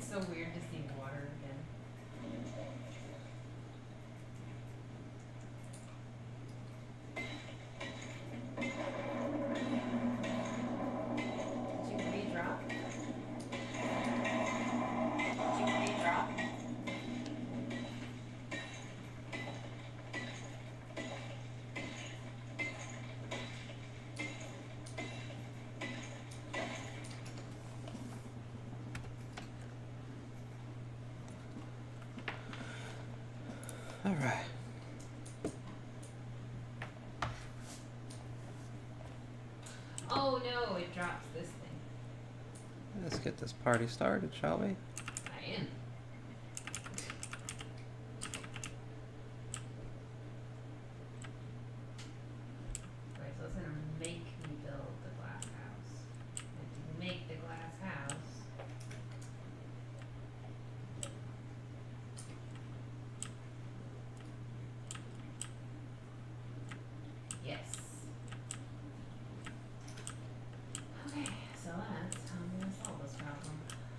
so weird to see water again. Did you re-drop? All right. Oh no, it drops this thing. Let's get this party started, shall we? I am. Right, so it's gonna make me build the glass house. And to make the glass house, yes. Okay, so that's how I'm gonna solve this problem.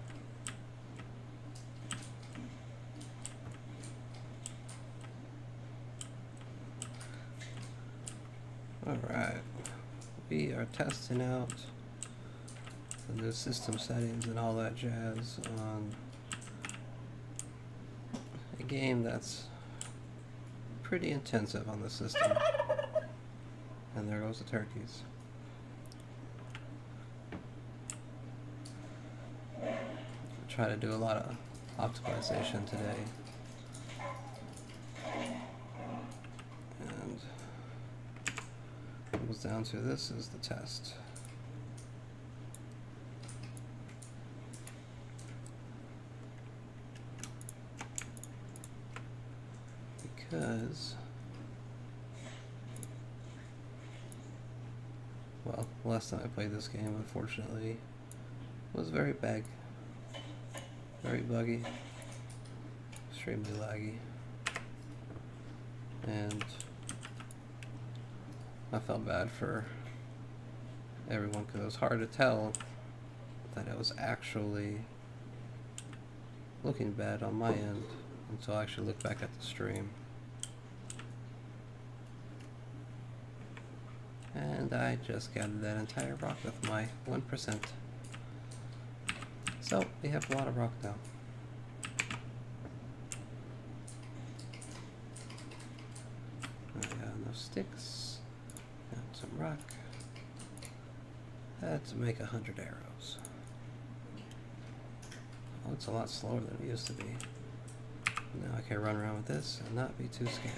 Alright, we are testing out the new system settings and all that jazz on a game that's pretty intensive on the system. And there goes the turkeys. Try to do a lot of optimization today. And it comes down to this is the test. Because, well, last time I played this game, unfortunately, was very buggy, extremely laggy, and I felt bad for everyone because it was hard to tell that it was actually looking bad on my end until I actually looked back at the stream. And I just gathered that entire rock with my 1%. So we have a lot of rock now. I got enough sticks, got some rock. Let's make 100 arrows. Oh, it's a lot slower than it used to be. Now I can run around with this and not be too scared.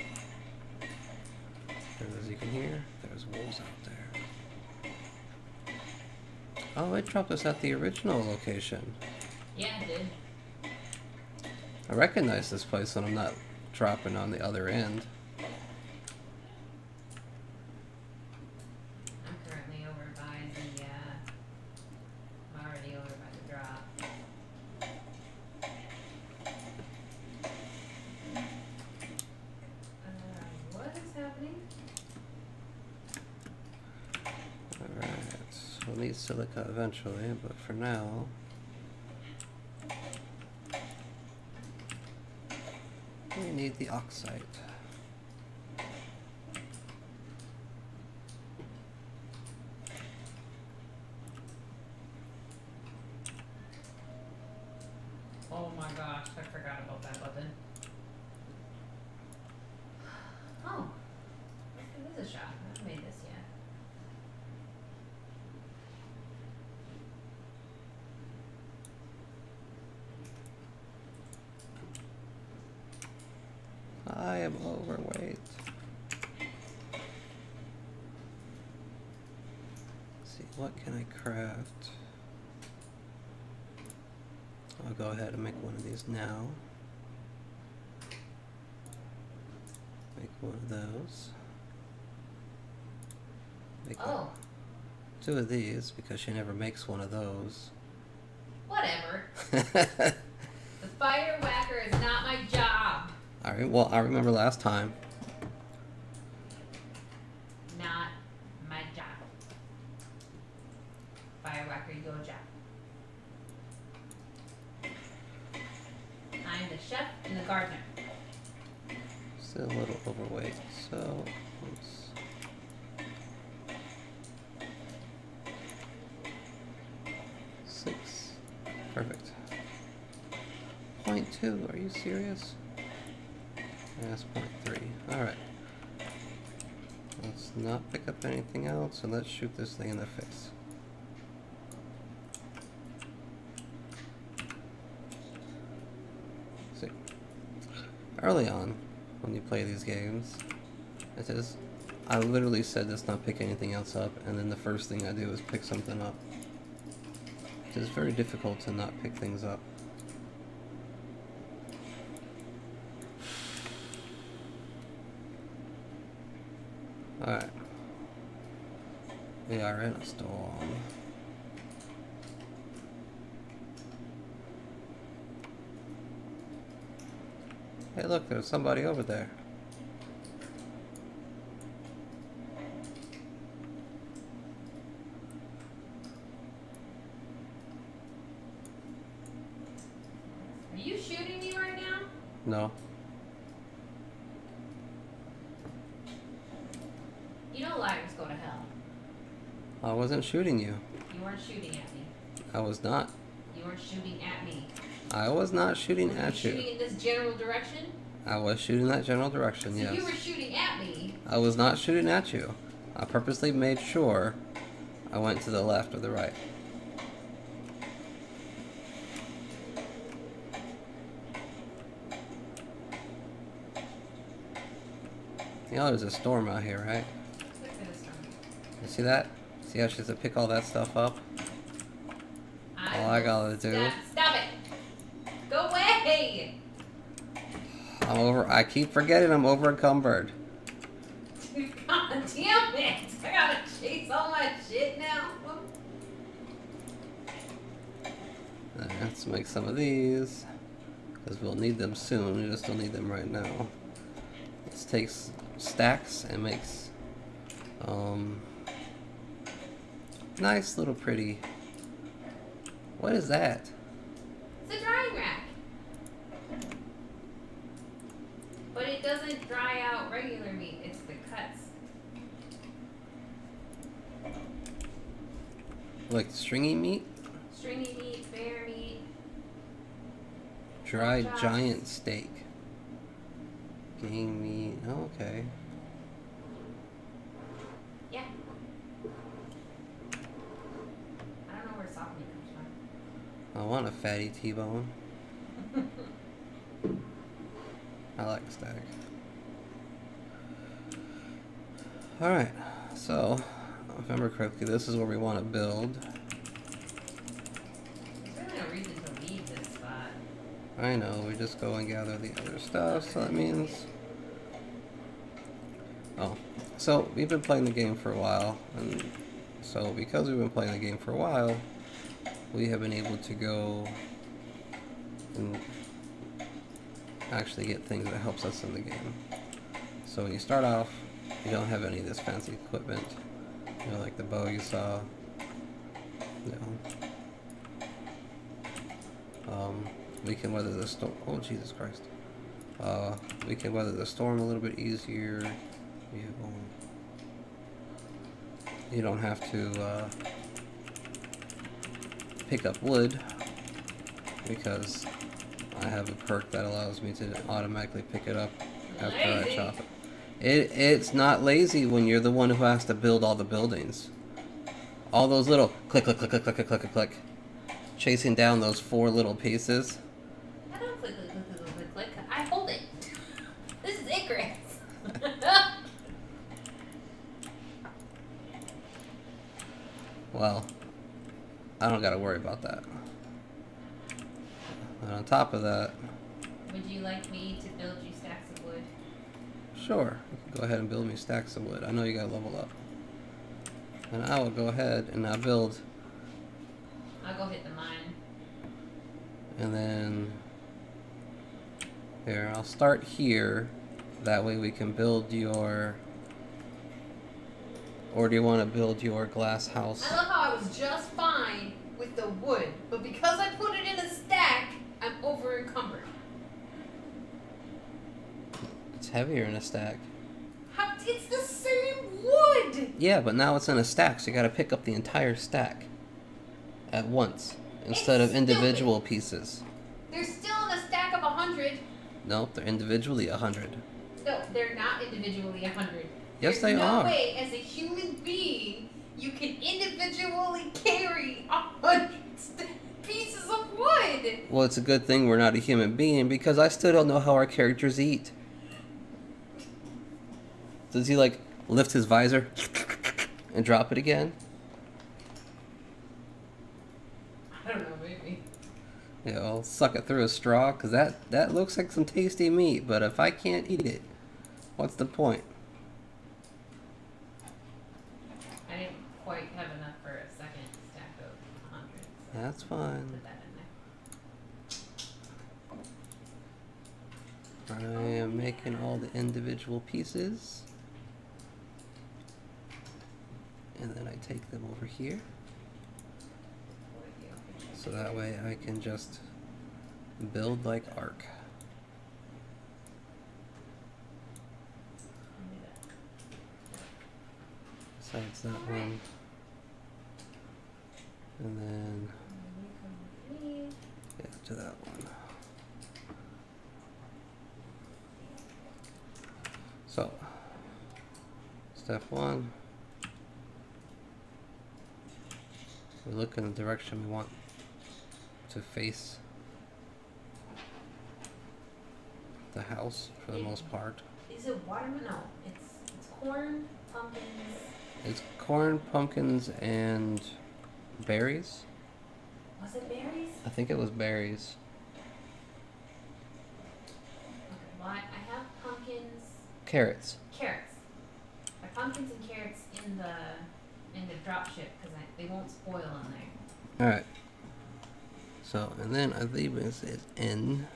And as you can hear, there's wolves out there. Oh, it dropped us at the original location. Yeah, it did. I recognize this place when I'm not dropping on the other end. I'm currently over by the, I'm already over by the drop. What is happening? Alright, we'll need silica eventually, but for now... we need the oxide. Oh my gosh, I forgot about that button. Oh, let's give this a shot. I haven't made this yet. I am overweight. Let's see, what can I craft? I'll go ahead and make one of these now. Make one of those. Make Oh, two of these because she never makes one of those. whatever. The fire whacker is not my job. Alright, well, I remember last time. Not my job. Fire whacker, your job. the chef and the gardener. Still a little overweight, so let's... Six. Perfect. 0.2, are you serious? Yeah, that's 0.3. Alright. Let's not pick up anything else, and let's shoot this thing in the face. See, early on, when you play these games, it says, I literally said let's not pick anything else up, and then the first thing I do is pick something up. It is very difficult to not pick things up. Alright. We are in a storm. Hey look, there's somebody over there. Are you shooting me right now? No. You know liars go to hell. I wasn't shooting you. You weren't shooting at me. I was not. You weren't shooting at me. I was not shooting at you. Shooting in this general direction? I was shooting that general direction, So yes. you were shooting at me. I was not shooting at you. I purposely made sure I went to the left or the right. You know there's a storm out here, right? Look at this one. You see that? See how she has to pick all that stuff up? All I gotta do... Stop it! Go away! I keep forgetting I'm over encumbered. God damn it! I gotta chase all my shit now. Let's make some of these, because we'll need them soon. We just don't need them right now. Let's take stacks and makes nice little pretty. What is that? It's a drying rack. But it doesn't dry out regular meat, it's the cuts. Like stringy meat? Stringy meat, bear meat. Dried giant steak. Game meat. Oh, okay. Yeah. I don't know where soft meat comes from. I want a fatty T-bone. I like steak. Alright, so, if I remember correctly, this is where we want to build. There's really no reason to leave this spot. I know, we just go and gather the other stuff, so that means... Oh, so we've been playing the game for a while, and so because we've been playing the game for a while, we have been able to go and actually get things that helps us in the game. So when you start off, you don't have any of this fancy equipment, you know, like the bow you saw. We can weather the storm. Oh Jesus Christ! We can weather the storm a little bit easier. You don't have to pick up wood because I have a perk that allows me to automatically pick it up after I chop it. It's not lazy when you're the one who has to build all the buildings. All those little click, click, click, click, click, click, click, click, chasing down those 4 little pieces. I don't click, click, click, click, click, click. I hold it. This is Icarus. Well, I don't gotta worry about that. And on top of that... Would you like me to build you stacks of wood? Sure, you can go ahead and build me stacks of wood. I know you gotta level up. And I will go ahead and I'll build... I'll go hit the mine. And then... Here, I'll start here. That way we can build your... Or do you want to build your glass house? I love how I was just fine with the wood, but because I put it in a stack, I'm over encumbered. heavier in a stack. It's the same wood! Yeah, but now it's in a stack, so you gotta pick up the entire stack at once instead of individual pieces. They're still in a stack of 100. Nope, they're individually 100. No, they're not individually 100. Yes, There's they are. no way, as a human being, you can individually carry 100 pieces of wood. Well, it's a good thing we're not a human being because I still don't know how our characters eat. Does he like lift his visor and drop it again? I don't know, maybe. Yeah, I'll suck it through a straw because that looks like some tasty meat, but if I can't eat it, what's the point? I didn't quite have enough for a second stack of 100. So That's fine. put that in there. I am making all the individual pieces. And then I take them over here. So that way I can just build like Ark. Besides that one. And then yeah, to that one. So step one. We look in the direction we want to face the house for the most part. Is it watermelon? No, it's corn, pumpkins. It's corn, pumpkins, and berries. Was it berries? I think it was berries. Okay, well, I have pumpkins. Carrots. Carrots. I have pumpkins and carrots in the drop ship because they won't spoil in there. Alright. So, and then I believe it says N.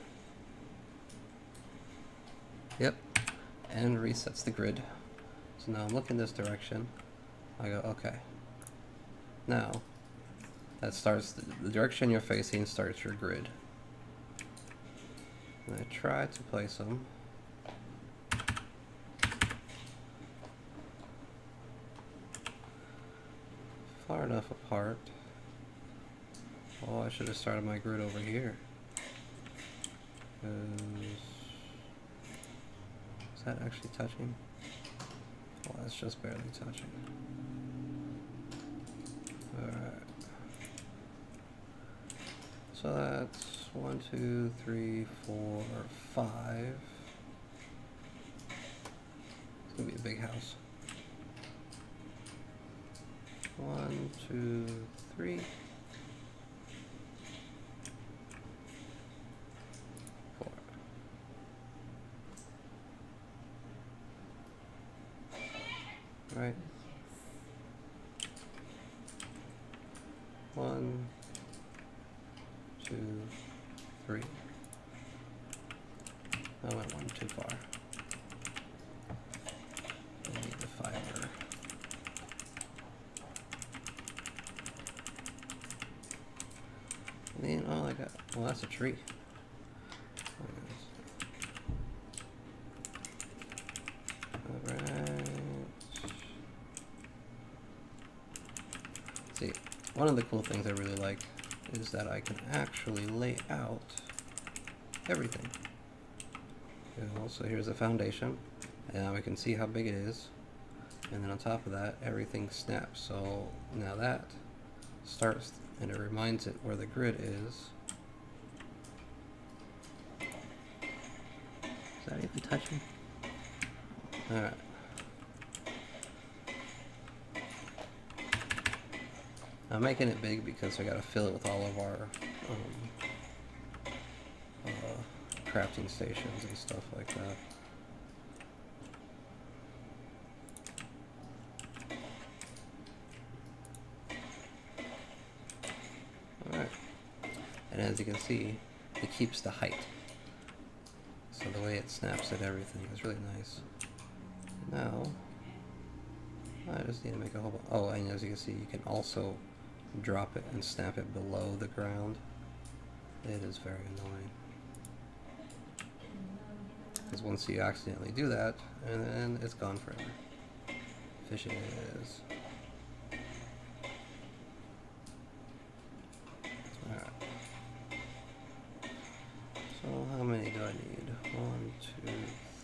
Yep. And resets the grid. So now I'm looking this direction. I go, okay. Now, that starts, the direction you're facing starts your grid. And I try to place them. Far enough apart. Oh, I should have started my grid over here. Is that actually touching? Well, that's just barely touching. Alright. So that's 1, 2, 3, 4, 5. It's gonna be a big house. 1, 2, 3. 4. Right. 1, 2, 3. I went one too far. I need the fiber. And then all I got, well, that's a tree. Alright. See, one of the cool things I really like is that I can actually lay out everything. You know, so here's the foundation, and now we can see how big it is, and then on top of that everything snaps. So now that starts and it reminds it where the grid is. Is that even touching? Alright. I'm making it big because I gotta fill it with all of our crafting stations and stuff like that. Alright. And as you can see, it keeps the height. So the way it snaps at everything is really nice. Now, I just need to make a whole bunch. Oh, and as you can see, you can also drop it and snap it below the ground. It is very annoying. because once you accidentally do that, and then it's gone forever. Fishes. Alright. So how many do I need? 1, 2,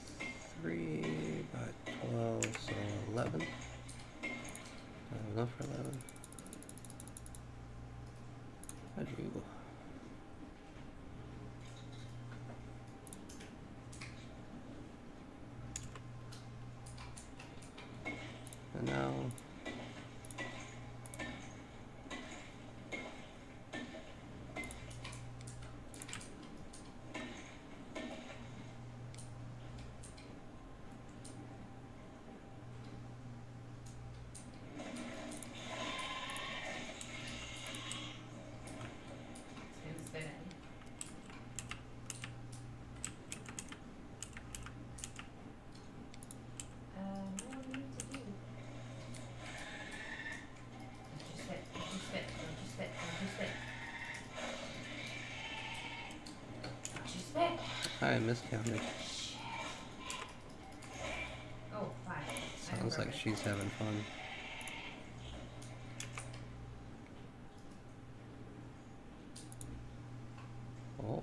3 by 12, so 11. Do I have enough for 11? I do. And now I miscounted. Oh, 5. Sounds like she's having fun. Oh.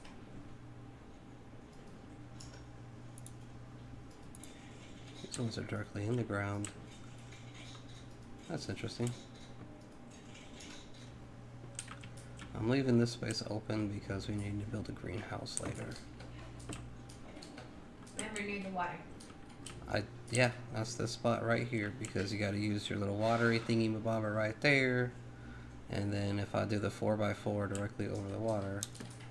These ones are directly in the ground. That's interesting. I'm leaving this space open because we need to build a greenhouse later. Remember, near the water. Yeah, that's this spot right here because you got to use your little watery thingy mabobber right there, and then if I do the 4x4 directly over the water,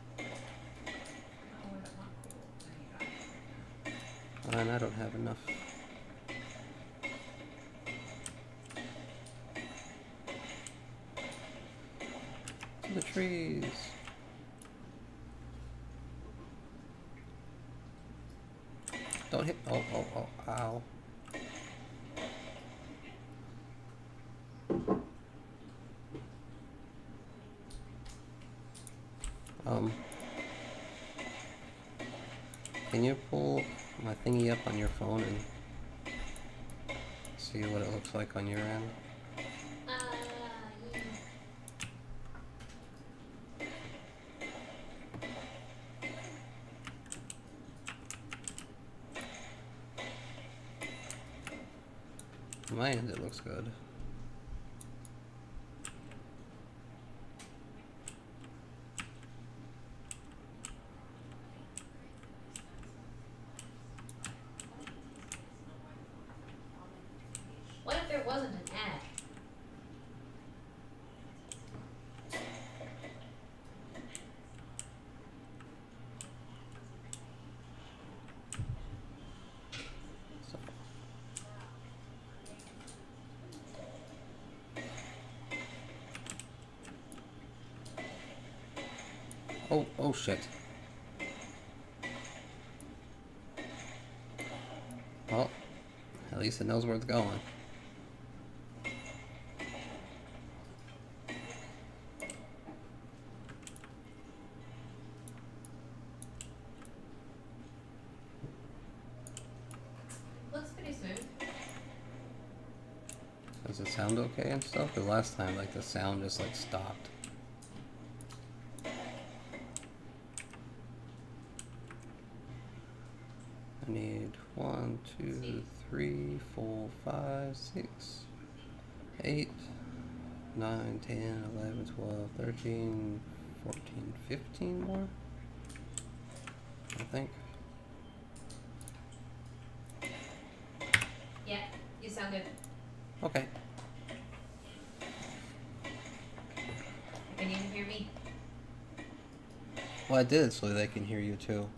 and I don't have enough. To the trees. Don't hit. Oh, ow. Can you pull my thingy up on your phone and see what it looks like on your end? Yeah. On my end, it looks good. What if there wasn't an ad? So. Oh shit. Well, at least it knows where it's going. Looks pretty smooth. Does it sound okay and stuff? The last time, like, the sound just, like, stopped. I need 1, 2, 3, 4, 5, 6, 8, 9, 10, 11, 12, 13, 14, 15 more, I think. Yeah, you sound good. Okay. Can you even hear me? Well, I did so they can hear you too.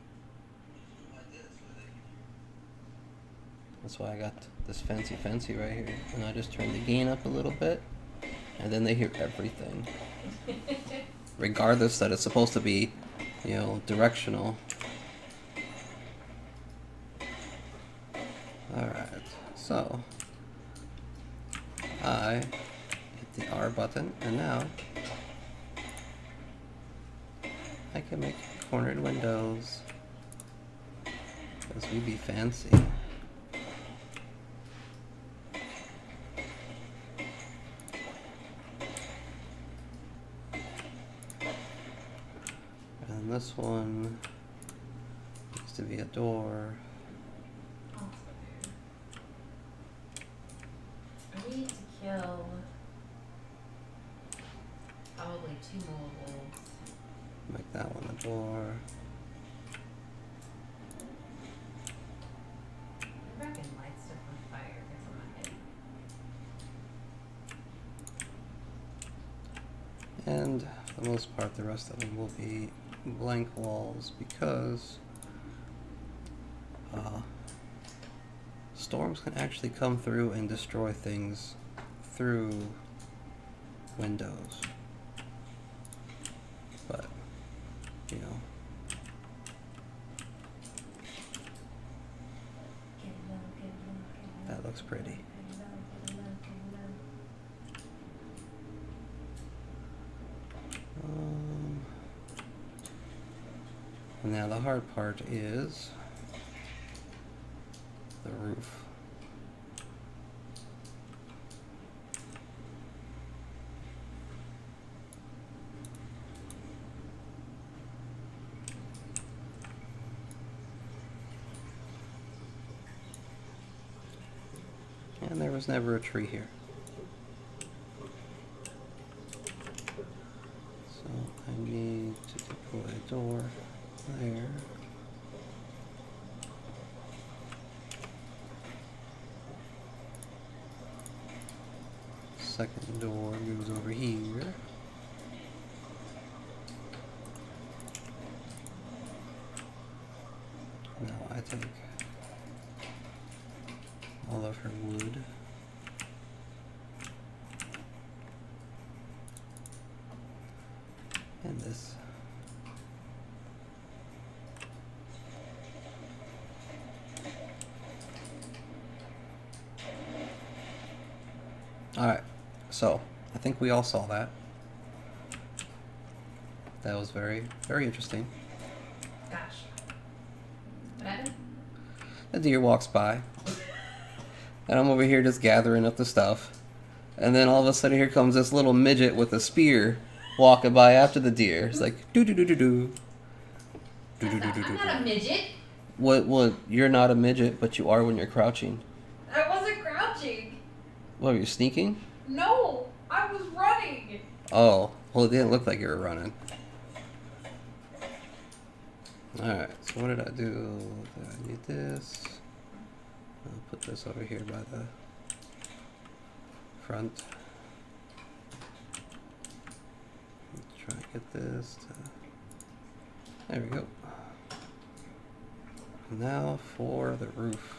That's why I got this fancy right here. And I just turn the gain up a little bit, and then they hear everything. Regardless that it's supposed to be, you know, directional. Alright, so I hit the R button, and now I can make cornered windows. Cause we be fancy. And this one needs to be a door. I need to kill probably 2 more wolves. Make that one a door. I reckon light stuff on fire because I'm not And for the most part, the rest of them will be blank walls because storms can actually come through and destroy things through windows. But, you know. That looks pretty. Now the hard part is the roof. And there was never a tree here. So I need to deploy a door there. Second door goes over here. Now I take all of her wood. And this. Alright, so I think we all saw that. That was very, very interesting. Gosh. What happened? A deer walks by. And I'm over here just gathering up the stuff. And then all of a sudden here comes this little midget with a spear walking by after the deer. It's like, do-do-do-do-do. Do-do-do-do-do. I'm not a midget. What, you're not a midget, but you are when you're crouching. I wasn't crouching. What, you're sneaking? No, I was running. Oh, well it didn't look like you were running. Alright, so what did I do? I need this. I'll put this over here by the front. Let's try and get this to... There we go. Now for the roof.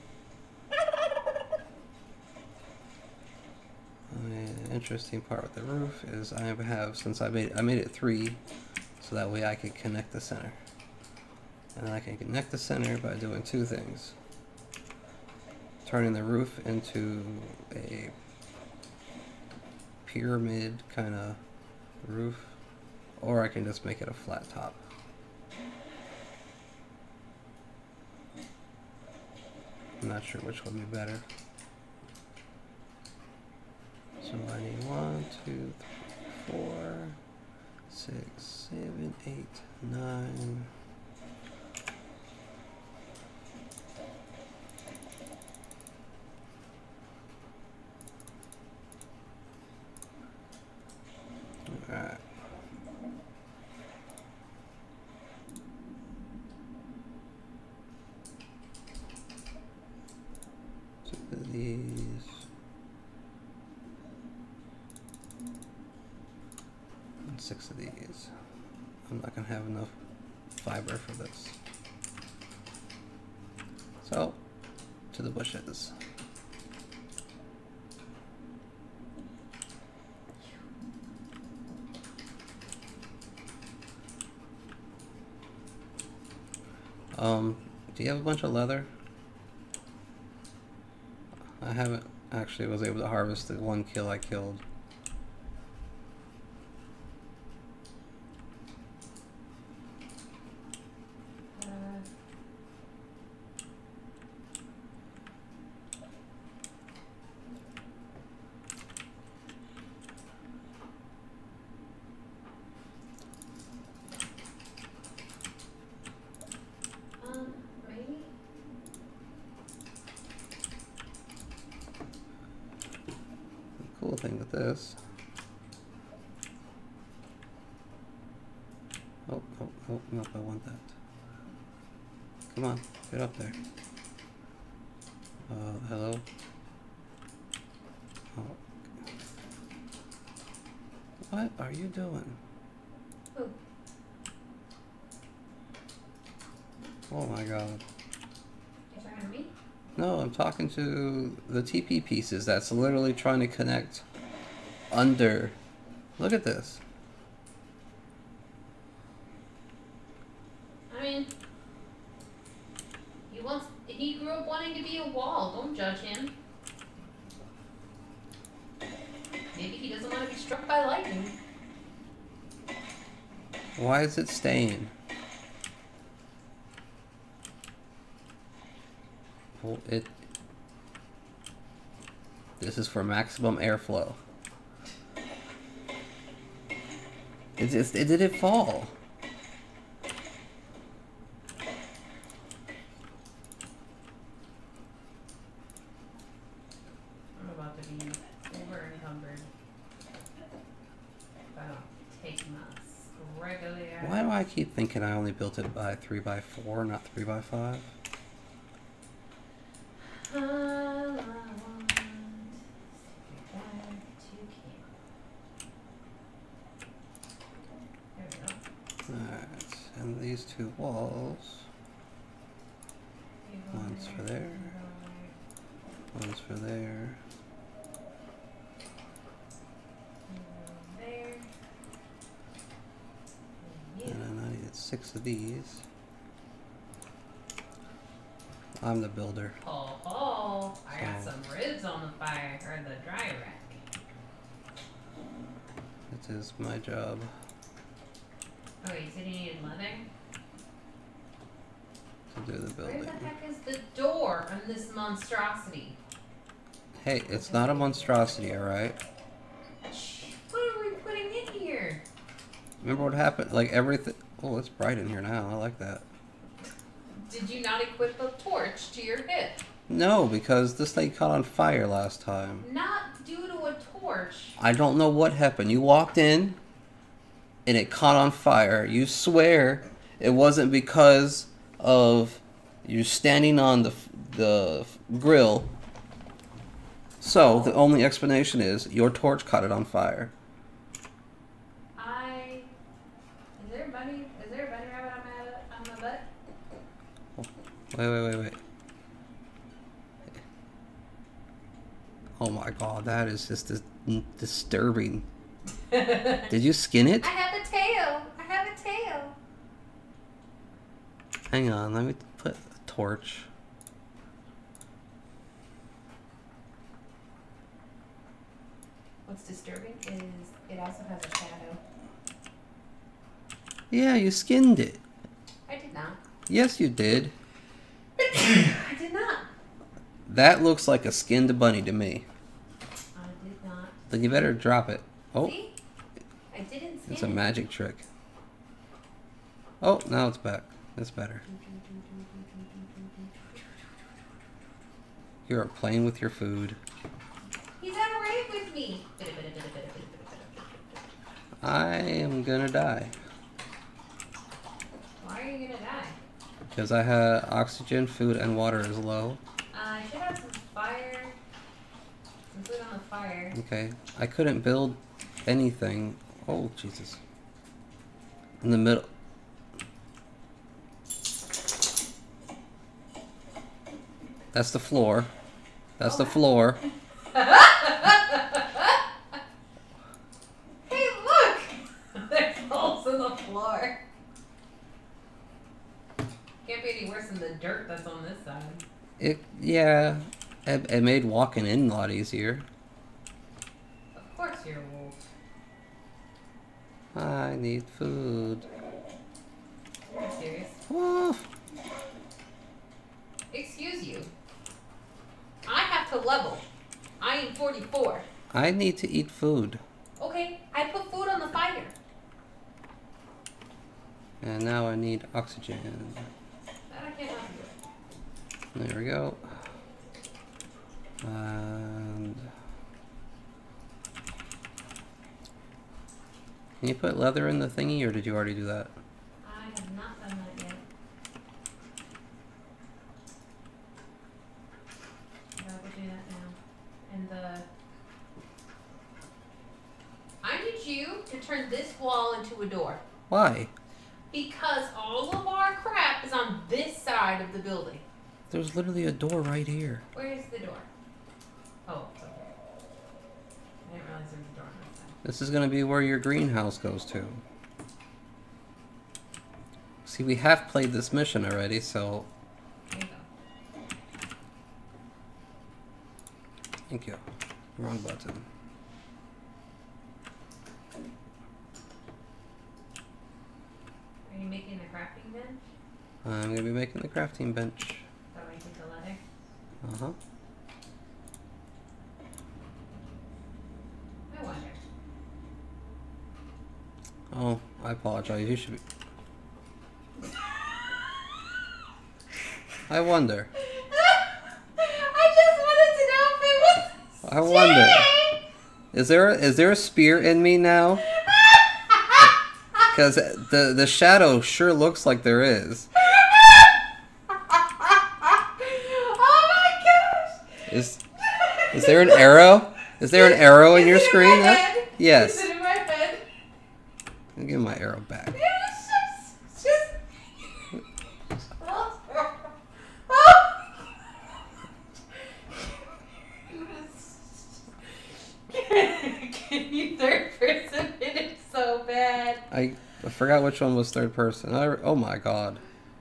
The interesting part with the roof is I have, since I made it 3, so that way I can connect the center. And I can connect the center by doing 2 things. Turning the roof into a pyramid kind of roof, or I can just make it a flat top. I'm not sure which would be better. So I need 1, 2, 3, 4, 6, 7, 8, 9. Alright. So these. And 6 of these. I'm not gonna have enough fiber for this. So, to the bushes. Do you have a bunch of leather? I haven't actually was able to harvest the 1 kill I killed. this. Oh, nope, I want that. Come on, get up there. Hello? Oh. What are you doing? Who? Oh my god. You're talking to me? No, I'm talking to the TP pieces that's literally trying to connect under. Look at this. I mean, he grew up wanting to be a wall. Don't judge him. Maybe he doesn't want to be struck by lightning. Why is it staying? Well, this is for maximum airflow. It didn't fall. I'm about to be over encumbered. If I don't take my regular. Why do I keep thinking I only built it by 3x4, not 3x5? Alright, and these two walls. One's for there. One's for there. And then I needed 6 of these. I'm the builder. Oh, I got some ribs on the fire, or the dry rack. It is my job. Oh, you said you needed leather? To do the building. Where the heck is the door on this monstrosity? Hey, it's not a monstrosity, alright? What are we putting in here? Remember what happened? Like everything. Oh, it's bright in here now. I like that. Did you not equip a torch to your hip? No, because this thing caught on fire last time. Not due to a torch. I don't know what happened. You walked in, and it caught on fire. You swear it wasn't because of you standing on the grill. So the only explanation is your torch caught it on fire. Is there a bunny rabbit on my butt? Wait. Oh my god, that is just disturbing. Did you skin it? I have a tail. Hang on, let me put a torch. What's disturbing is it also has a shadow. Yeah, you skinned it. I did not. Yes, you did. I did not. That looks like a skinned bunny to me. I did not. Then you better drop it. Oh. See? I didn't skin It's a magic trick. Oh, now it's back. That's better. You're playing with your food. He's at a rave with me. I am gonna die. Why are you gonna die? Because I had oxygen, food, and water is low. I should have some fire. Some food on the fire. Okay. I couldn't build anything. Oh, Jesus. In the middle. That's the floor. That's the floor. Hey, look! There's holes in the floor. Can't be any worse than the dirt that's on this side. Yeah. It made walking in a lot easier. Of course you're a wolf. I need food. Are you serious? Woof. Excuse you. I have to level. I am 44. I need to eat food. Okay, I put food on the fire. And now I need oxygen. That I can't help you with. There we go. And Can you put leather in the thingy, or did you already do that? I have not done that yet. Yeah, we'll do that now. And I need you to turn this wall into a door. Why? Because all of our crap is on this side of the building. There's literally a door right here. Where is the door? Oh, okay. I didn't realize there was a door on that side. This is going to be where your greenhouse goes to. See, we have played this mission already, so... There you go. Thank you. Wrong button. Are you making a crafting bench? I'm going to be making the crafting bench. That way you get the leather? Uh-huh. I wonder. Oh, I apologize. You should be... I wonder. I just wanted to know if it was I wonder. Is there a spear in me now? Because the shadow sure looks like there is. Oh my gosh! Is there an arrow? Is there an arrow in your screen? Yes. Is it in my head? I'll give my arrow back. It's just... Can you third person it is so bad? I forgot which one was third person. Oh my god.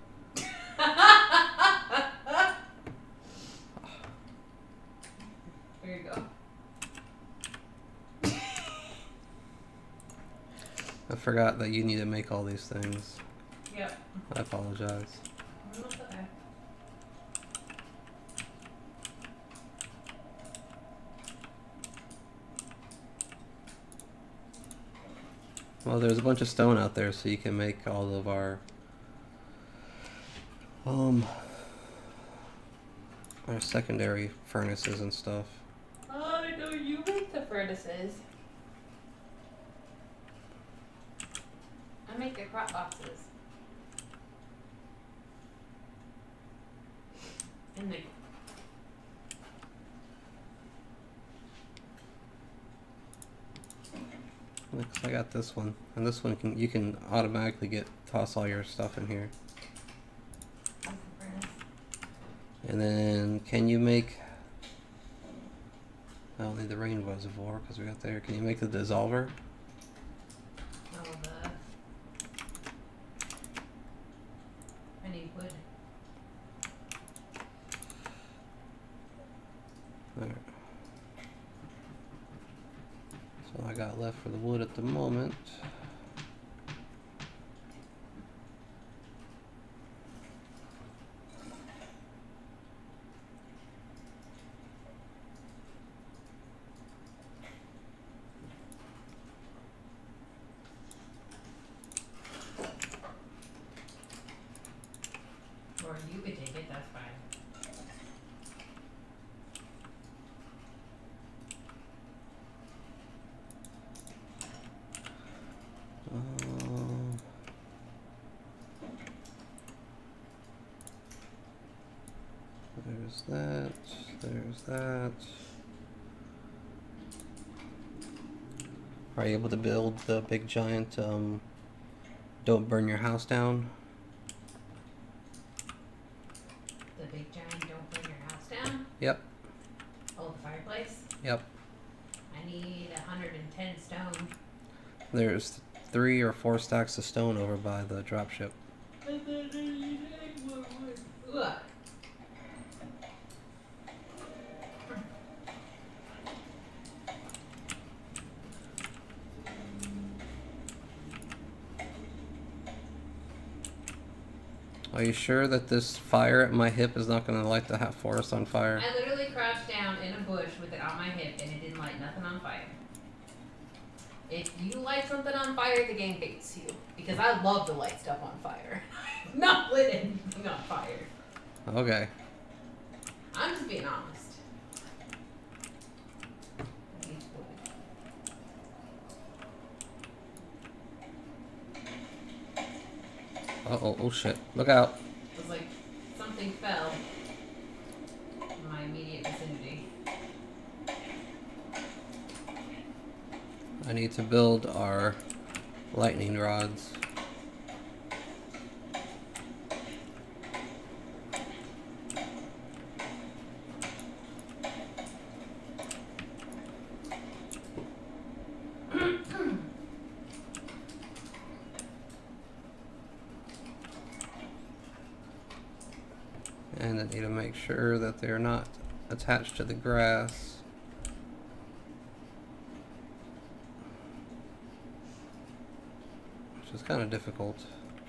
There you go. I forgot that you need to make all these things. Yep. I apologize. That's okay. Well, there's a bunch of stone out there, so you can make all of our secondary furnaces and stuff. Oh, I know you make the furnaces. I make the crop boxes. And the Looks I got this one, and this one you can automatically toss all your stuff in here. And then can you make? I don't need the rain reservoir because we got there. Can you make the dissolver? oh, I need wood. Alright. So I got left for the wood at the moment. Or you could take it, that's fine. There's that. There's that. Are you able to build the big giant don't burn your house down? The big giant don't burn your house down? Yep. Oh, the fireplace? Yep. I need 110 stone. There's 3 or 4 stacks of stone over by the dropship. Ugh. Are you sure that this fire at my hip is not going to light the forest on fire? I literally crouched down in a bush with it on my hip and it didn't light nothing on fire. If you light something on fire, the game hates you. Because I love to light stuff on fire. Not lit anything on fire. Okay. I'm just being honest. Uh-oh, oh shit. Look out. It was like something fell in my immediate vicinity. I need to build our lightning rods. And I need to make sure that they're not attached to the grass. Which is kind of difficult.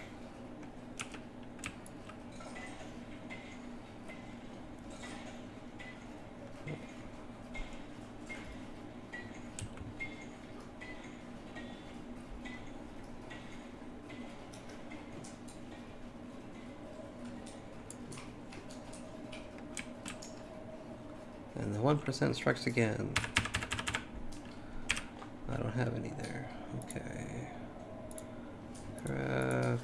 And the 1% strikes again. I don't have any there. Okay. Craft.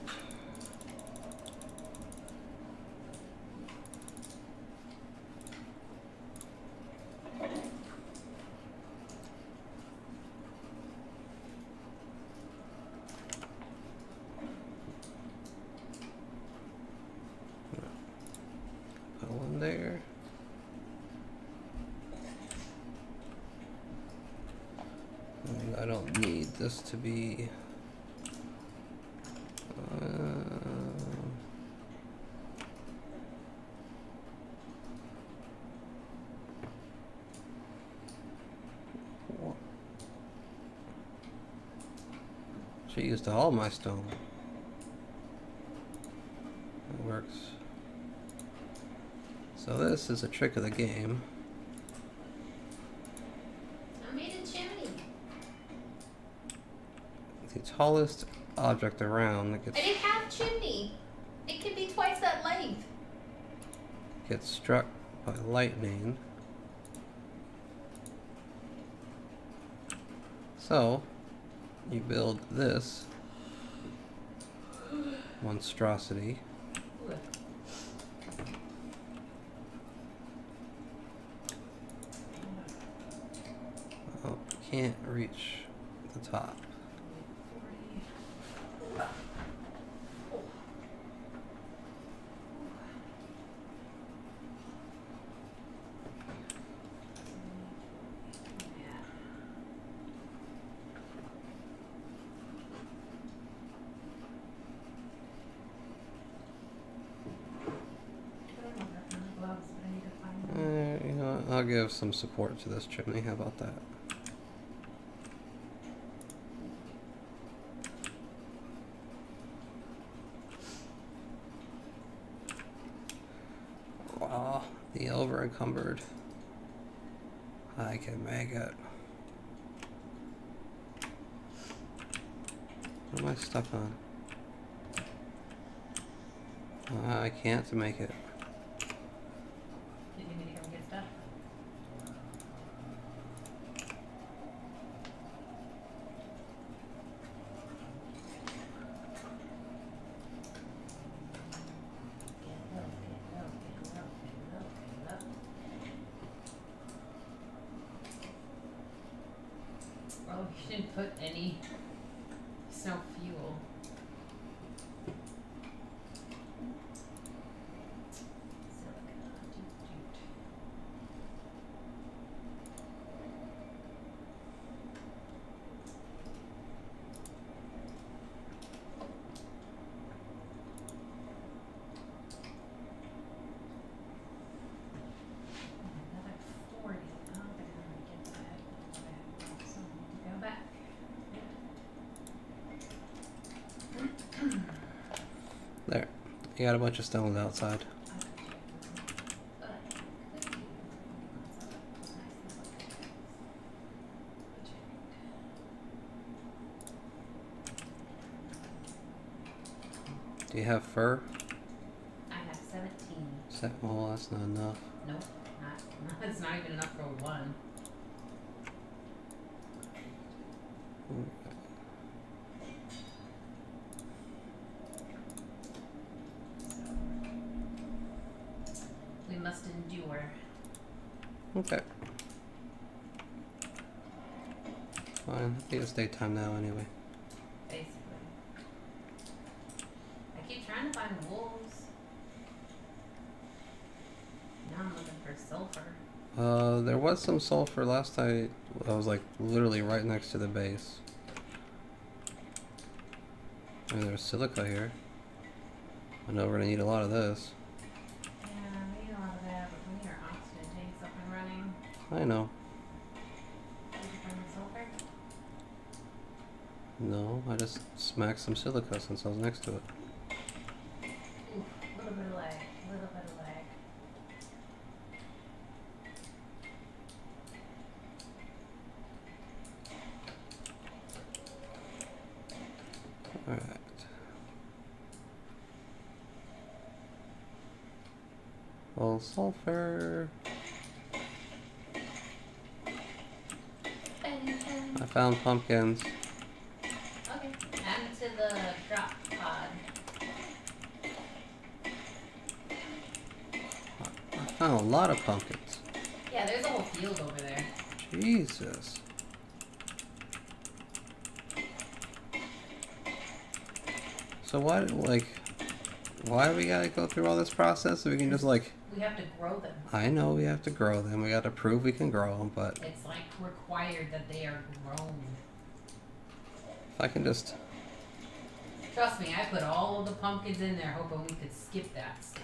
Put one there. And I don't need this to be she used all my stone. It works. So this is a trick of the game. I made a chimney. The tallest object around that I didn't have chimney. It could be twice that length. gets struck by lightning. So you build this monstrosity. Oh, can't reach the top. You know what? I'll give some support to this chimney. How about that? Wow, the over encumbered. I can make it. What am I stuck on? I can't make it. Did you need to come get stuff? Oh, you didn't put any snow fuel. There. You got a bunch of stones outside. Do you have fur? I have 17. Well, that's not enough. Nope, that's not even enough for one. must endure. Okay. Fine. I think it's daytime now anyway. Basically. I keep trying to find wolves. Now I'm looking for sulfur. There was some sulfur last time. I was like literally right next to the base. I mean, there's silica here. I know we're gonna need a lot of this. Yeah, we need a lot of that, but we need our oxygen tanks up and running. I know. Did you find the sulfur? No, I just smacked some silica since I was next to it. Ooh, a little bit of lag. A little bit of lag. Alright. Well, sulfur. I found pumpkins. Okay, add to the drop pod. I found a lot of pumpkins. Yeah, there's a whole field over there. Jesus. So why do we gotta go through all this process so we can just like... We have to grow them. I know we have to grow them. We gotta prove we can grow them, but... It's like required that they are grown. If I can just... Trust me, I put all of the pumpkins in there hoping we could skip that step.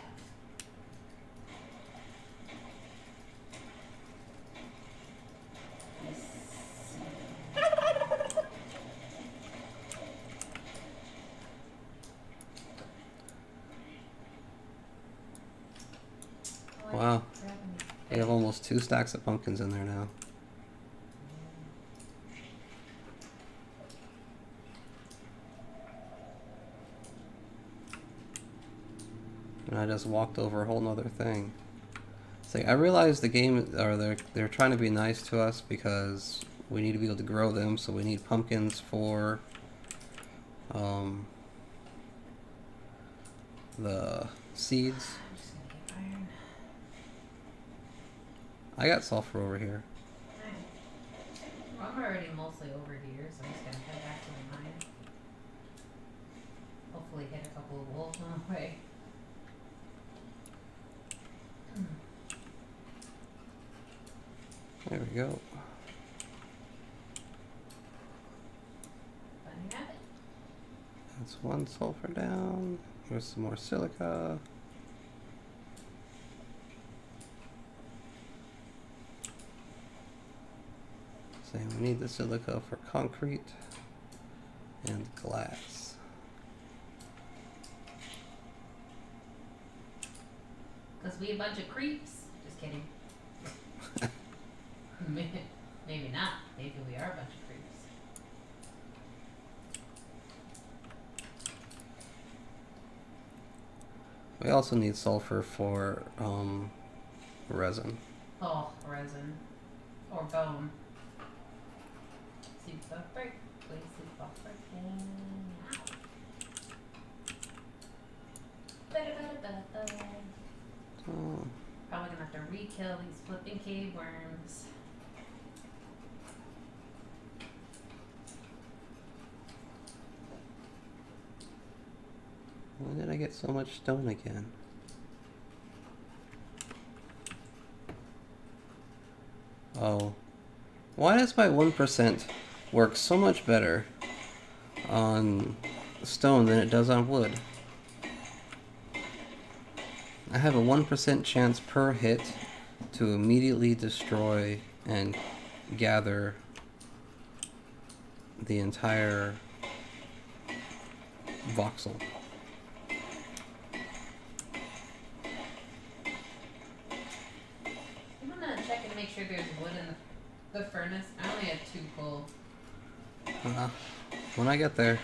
Wow. We have almost 2 stacks of pumpkins in there now. And I just walked over a whole nother thing. It's like, I realize the game, or they're trying to be nice to us because we need to be able to grow them, so we need pumpkins for the seeds. I got sulfur over here. Well, I'm already mostly over here, so I'm just gonna head back to the mine. Hopefully hit a couple of wolves on the way. There we go. Funny habit. That's 1 sulfur down. There's some more silica. Saying we need the silica for concrete and glass. Cause we a bunch of creeps. Just kidding. Maybe not. Maybe we are a bunch of creeps. We also need sulfur for resin. Oh, resin. Or bone. Sleep off break. Please sleep off breaking. Oh. Probably gonna have to re-kill these flipping cave worms. When did I get so much stone again? Oh. Why does my 1% work so much better on stone than it does on wood? I have a 1% chance per hit to immediately destroy and gather the entire voxel. I'm gonna check and make sure there's wood in the furnace. I only have 2 coal. When I get there.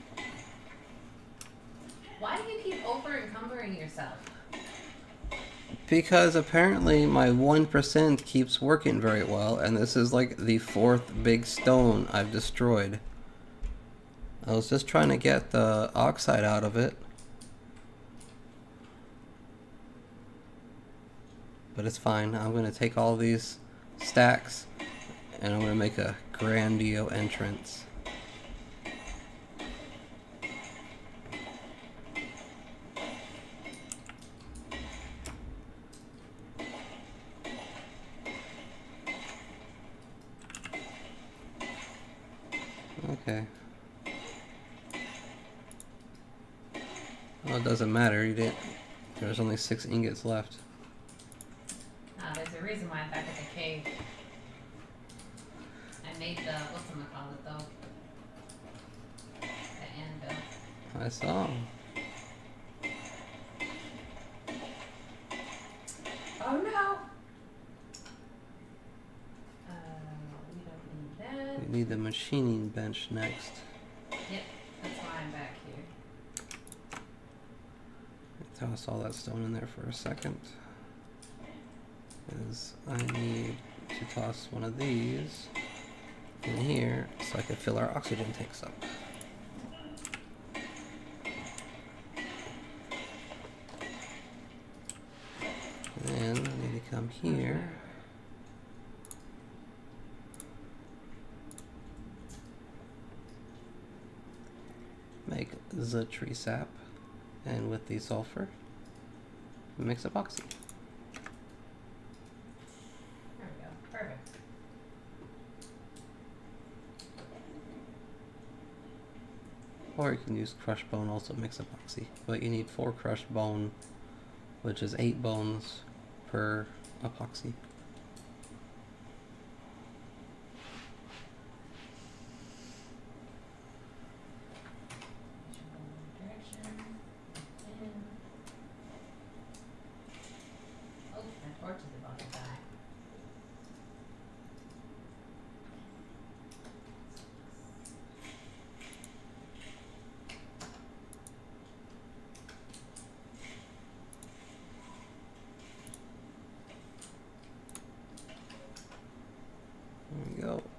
Why do you keep over-encumbering yourself? Because apparently my 1% keeps working very well, and this is like the 4th big stone I've destroyed. I was just trying to get the oxide out of it. but it's fine. I'm gonna take all these stacks and I'm gonna make a grandio entrance. Okay. Well, it doesn't matter. You didn't. There's only 6 ingots left. There's a reason why I'm back at the cave. I made the whatchamacallit though. The anvil. I saw. Oh no! We don't need that. We need the machining bench next. Yep, that's why I'm back here. Toss all that stone in there for a second. Because I need to toss one of these in here so I can fill our oxygen tanks up. Then I need to come here. Make the tree sap, and with the sulfur, mix epoxy. There we go. Perfect. Or you can use crushed bone, also mix epoxy. But you need 4 crushed bone, which is 8 bones per epoxy. Oh, my torch is about to die. There we go.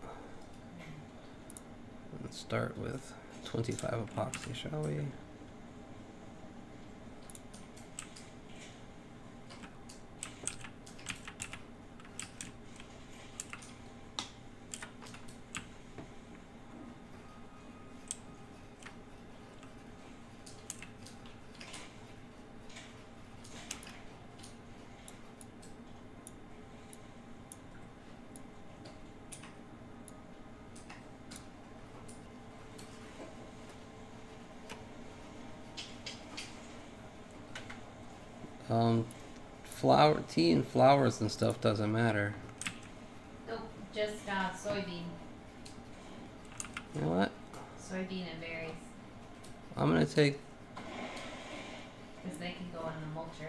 Let's start with 25 epoxy, shall we? Tea and flowers and stuff doesn't matter. Nope, just soybean. You know what? Soybean and berries. I'm gonna take. Because they can go in the mulcher.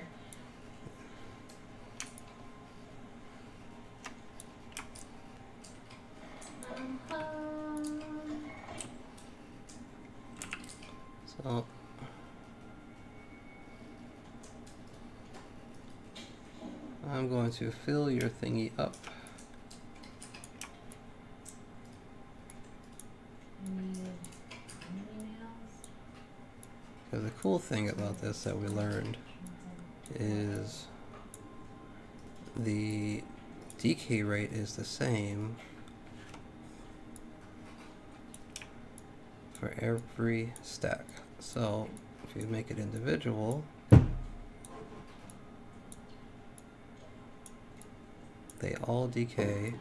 So. I'm going to fill your thingy up. Because the cool thing about this that we learned is the decay rate is the same for every stack. So if you make it individual, they all decay.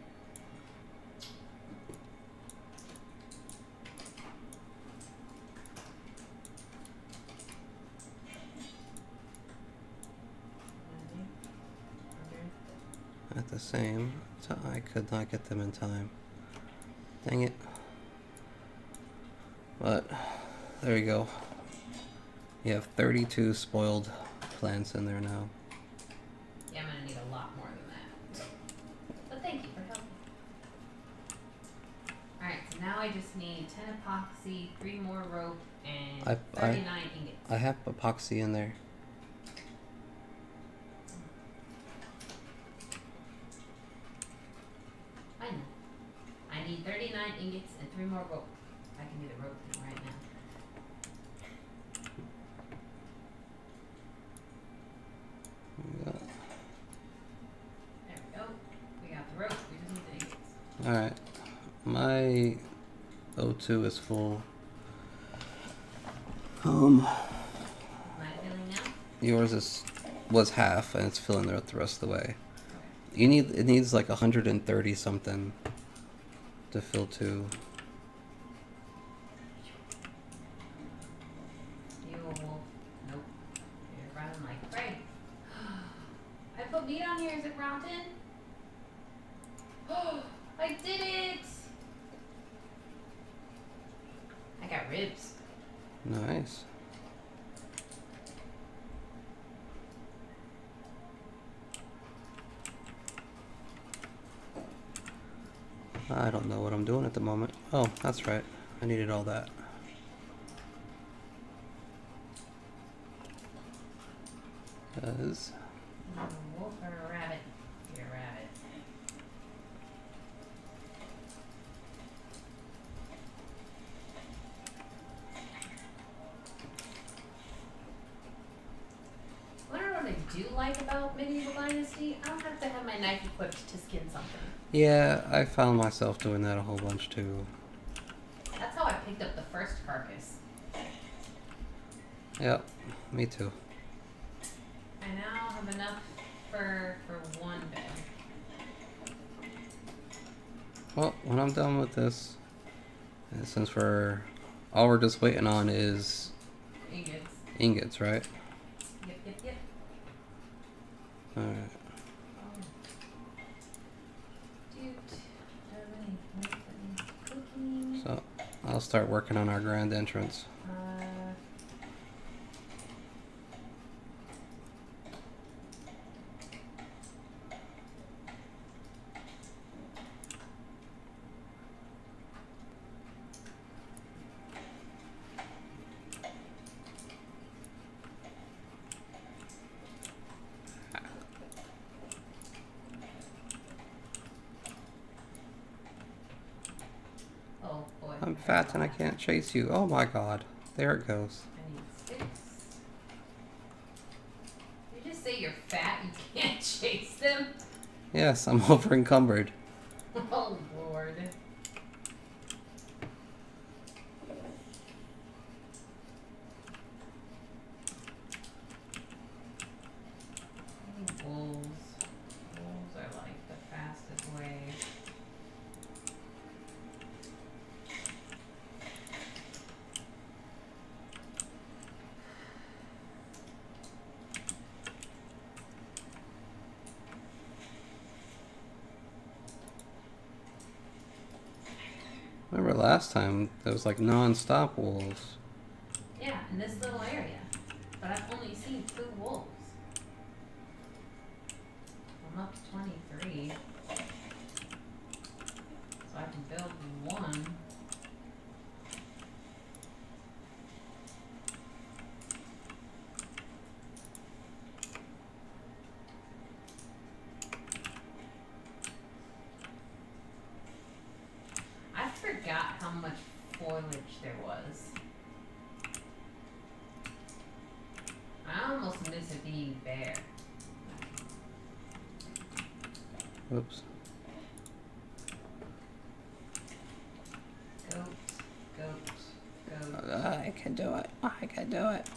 At the same time. I could not get them in time. Dang it. But there you go. You have 32 spoiled plants in there now. Yeah, I'm gonna need a lot more than that. But thank you for helping. Alright, so now I just need 10 epoxy, 3 more rope, and 39 ingots. I have epoxy in there. I know. I need 39 ingots and 3 more rope. I can do the rope thing right now. Yeah. 2 is full. Am I filling now? Yours was half, and it's filling the rest of the way. It needs like 130 something to fill 2. You a wolf? Nope. You're running like Craig. I put meat on here. Is it rotten? Oh, I did it! I got ribs. Nice. I don't know what I'm doing at the moment. Oh, that's right. I needed all that. Because... A wolf or a rabbit? You're a rabbit. I wonder what I do like about Medieval Dynasty. I don't have to have my knife equipped to skin something. Yeah, I found myself doing that a whole bunch too. That's how I picked up the first carcass. Yep, me too. I now have enough for one bed. Well, when I'm done with this, and since all we're just waiting on is Ingots. ingots, right? Yep. Alright. So, I'll start working on our grand entrance. Oh boy. I'm fat and I can't chase you. Oh my god. There it goes. I need 6. You just say you're fat, you can't chase them? Yes, I'm over encumbered. Oh lord. Wolves. Wolves are like the fastest way. Remember last time, there was like non-stop wolves. Yeah, in this little area. But I've only seen 2 wolves. I'm up to 23. So I can build 1. I forgot how much foliage there was. I almost miss it being bare. Oops. Goats. I can do it. I can do it.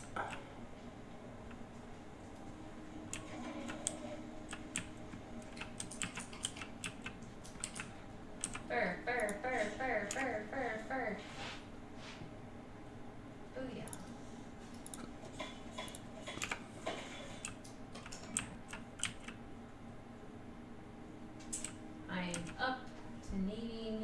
Fur. Booyah. I'm up to needing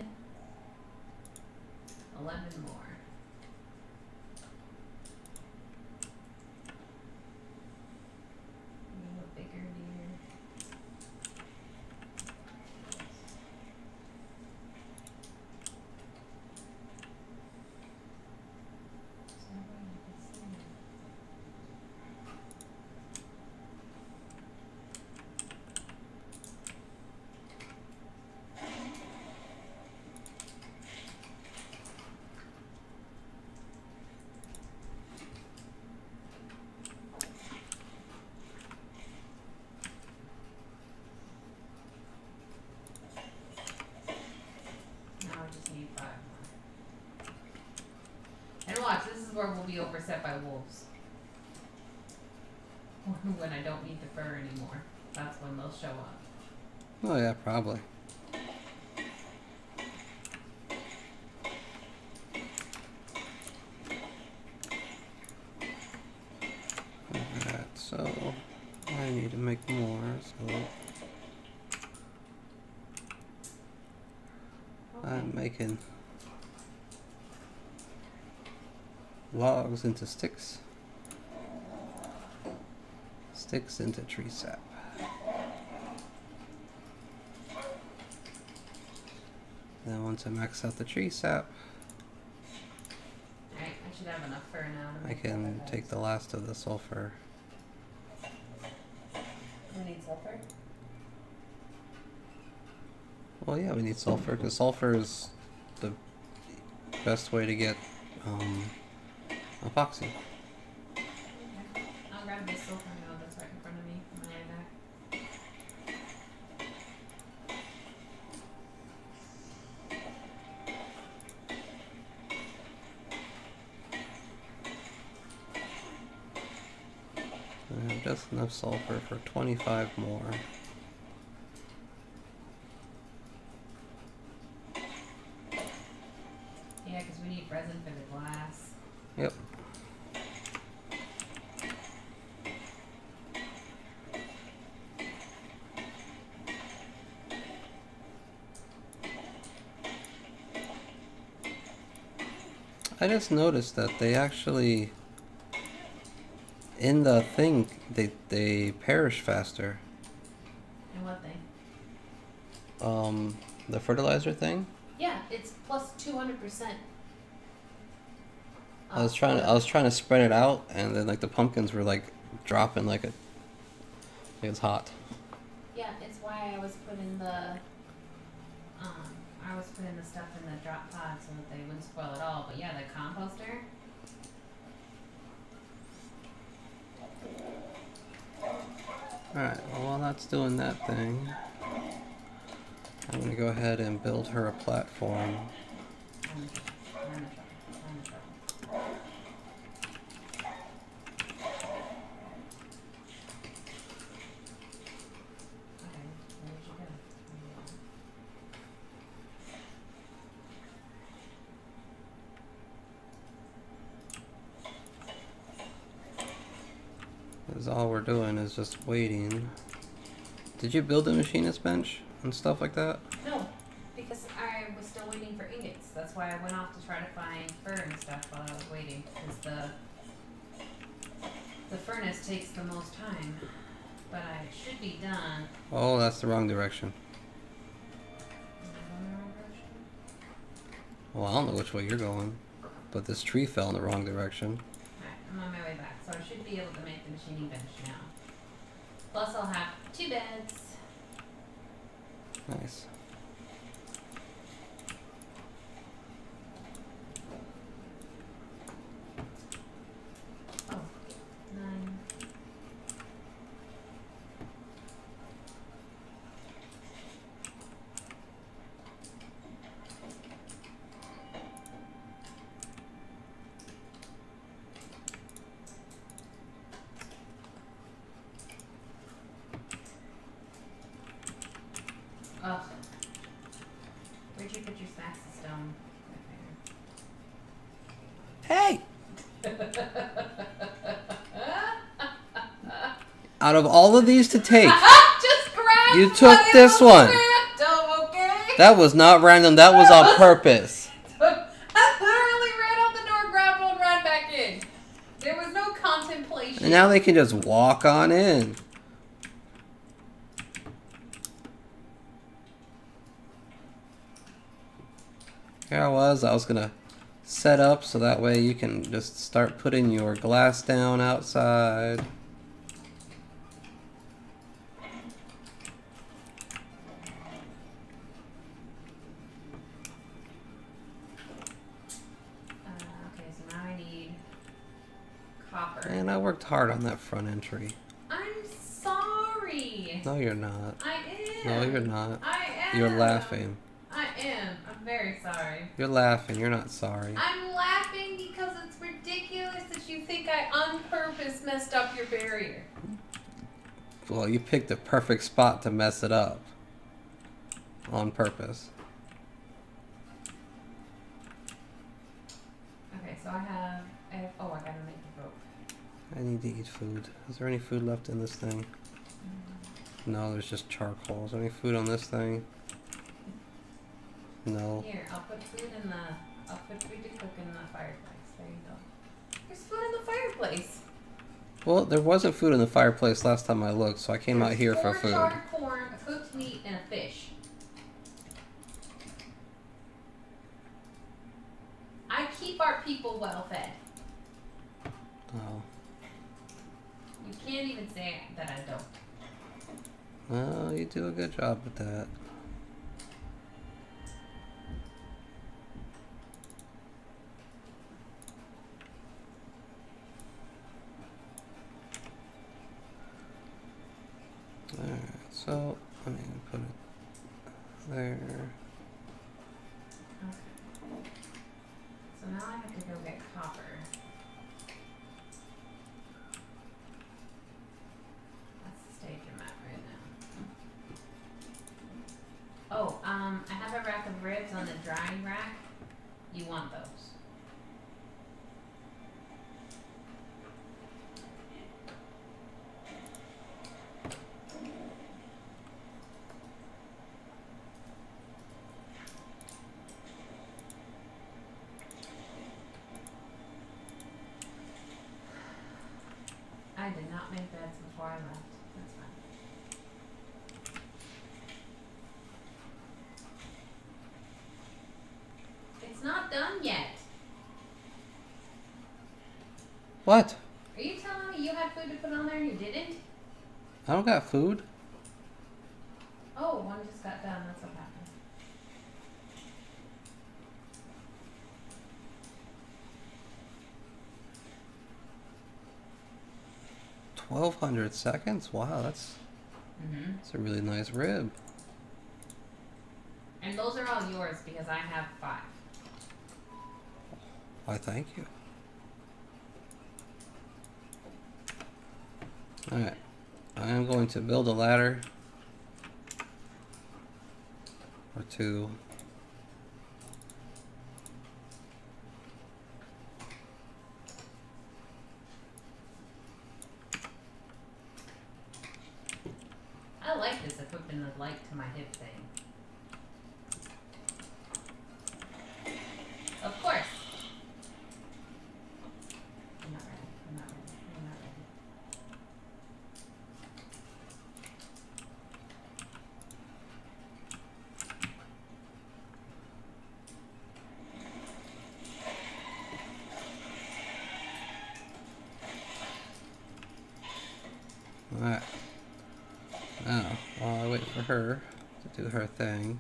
11 more. sulfur will be overset by wolves. When I don't need the fur anymore. That's when they'll show up. Oh yeah, probably. Alright, so I need to make more, so I'm making logs into sticks, sticks into tree sap. Then once I max out the tree sap, alright, I should have enough fur now to I can take the last of the sulfur. We need sulfur? Well, yeah, we need sulfur because sulfur is the best way to get epoxy. Okay. I'll grab this sulfur node that's right in front of me on my way back. I have just enough sulfur for 25 more. Yeah, because we need resin for the glass. Yep. I just noticed that they actually, in the thing, they perish faster. And what thing? The fertilizer thing. Yeah, it's plus 200%. I was trying to spread it out, and then like the pumpkins were like dropping like it was hot. Yeah, it's why I was putting the stuff in the drop pod so that they wouldn't spoil it all. But yeah, the composter. Alright, well while that's doing that thing, I'm gonna go ahead and build her a platform. Because all we're doing is just waiting. Did you build a machinist bench and stuff like that? No, because I was still waiting for ingots. That's why I went off to try to find fur and stuff while I was waiting. Because the furnace takes the most time. But I should be done. Oh, that's the wrong direction. Am I going the wrong direction? Well, I don't know which way you're going, but this tree fell in the wrong direction. Alright, I'm on my way back. So I should be able to make the machining bench now. Plus I'll have 2 beds. Nice. Oh, 9. Ugh. Where'd you put your snacks of stone? Hey! Out of all of these to take, Just grab you took this one. Random, okay? That was not random, that was on purpose. I literally ran out the door, grabbed one, ran back in. There was no contemplation. And now they can just walk on in. Here I was gonna set up so that way you can just start putting your glass down outside. Okay, so now I need copper. And I worked hard on that front entry. I'm sorry. No, you're not. I am. No, you're not. I am. You're laughing. I am. I'm very sorry. You're laughing. You're not sorry. I'm laughing because it's ridiculous noticed that you think I on purpose messed up your barrier. Well, you picked the perfect spot to mess it up. On purpose. Okay, so I have oh, I gotta make the rope. I need to eat food. Is there any food left in this thing? No, there's just charcoal. Is there any food on this thing? No. Here, I'll put food to cook in the fireplace. There you go. There's food in the fireplace. Well, there wasn't food in the fireplace last time I looked, so I came out here for food. 4 charred corn, a cooked meat, and a fish. I keep our people well fed. Oh. You can't even say that I don't. Well, you do a good job with that. Alright, so I'm gonna put it there. Okay. So now I have to go get copper. That's the stage I'm at right now. Oh, I have a rack of ribs on the drying rack. You want those? I did not make beds before I left. That's fine. It's not done yet. What? Are you telling me you had food to put on there and you didn't? I don't got food. Oh, one just got done. That's what happened. $1,200 Wow, that's a really nice rib. And those are all yours because I have 5. Why, thank you. Alright, I am going to build a ladder. Or 2. I like this equipping the light to my hip thing. Of course. I'm not ready. I'm not ready. I'm not ready. Alright. Now, while I wait for her to do her thing.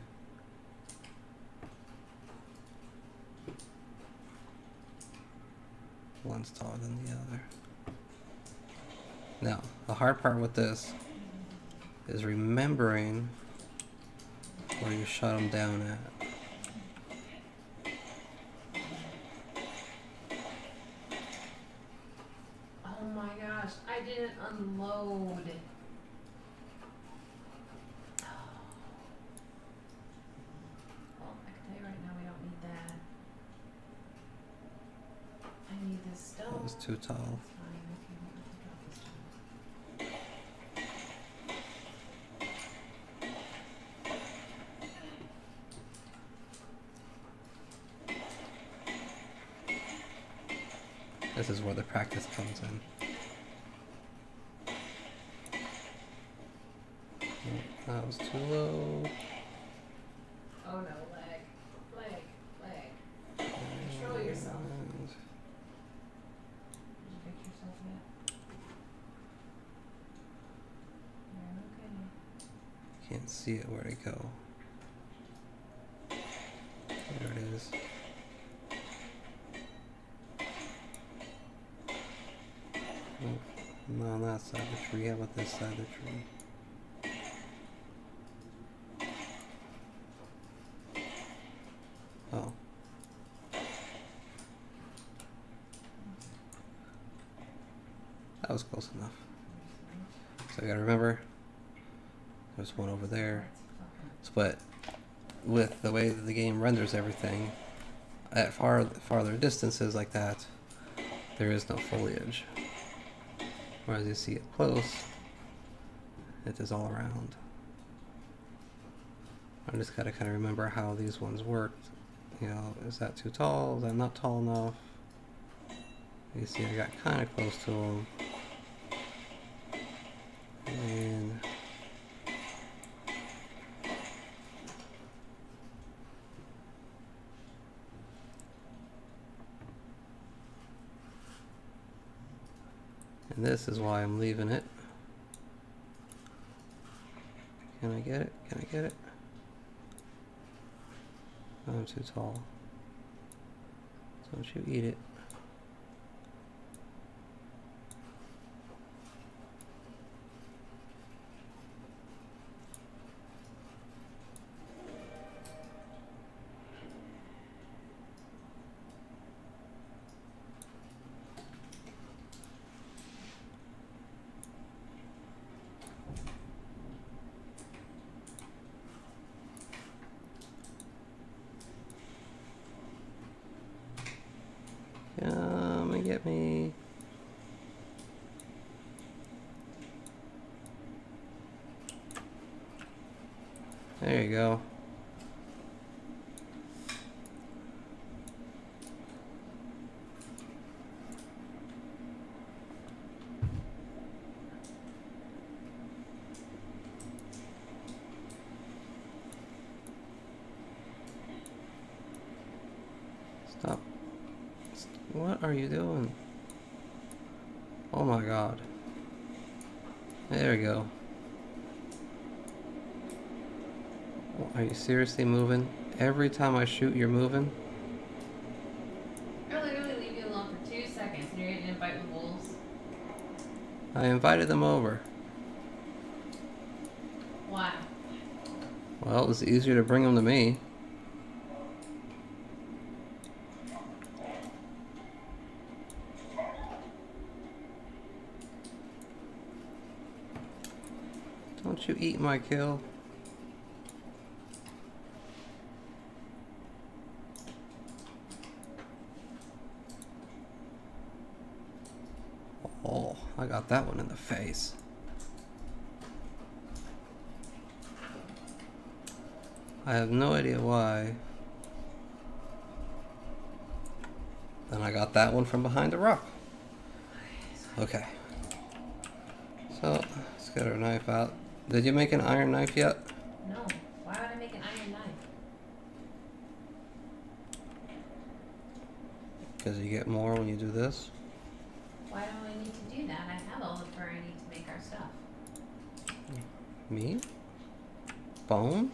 One's taller than the other. Now, the hard part with this is remembering where you shut them down at. Oh my gosh, I didn't unload. Well, I can tell you right now we don't need that. I need this stone. That was too tall. Fine, okay, I'll drop this stone. This is where the practice comes in. Oh, that was too low. Oh no, leg. Leg. Leg. Control yourself. And Did you fix yourself yet? You're okay. can't see it where to go. There it is. Oh, not on that side of the tree. How about this side of the tree? Oh. That was close enough. So I gotta remember, there's one over there. But with the way that the game renders everything, at farther distances like that, there is no foliage. Whereas you see it close, it is all around. I just gotta kind of remember how these ones worked. You know, is that too tall? Is that not tall enough? You see, I got kind of close to them. And this is why I'm leaving it. Can I get it? Can I get it? I'm too tall. Don't you eat it. Come and get me. There you go. Stop. What are you doing? Oh my god. There we go. Are you seriously moving? Every time I shoot, you're moving? I literally leave you alone for 2 seconds and you're getting invited with wolves. I invited them over. Why? Well, it was easier to bring them to me. Don't you eat my kill. Oh, I got that one in the face. I have no idea why. Then I got that one from behind the rock. Okay. So, let's get our knife out. Did you make an iron knife yet? No. Why would I make an iron knife? Because you get more when you do this. Why do I need to do that? I have all the fur I need to make our stuff. Me? Bone?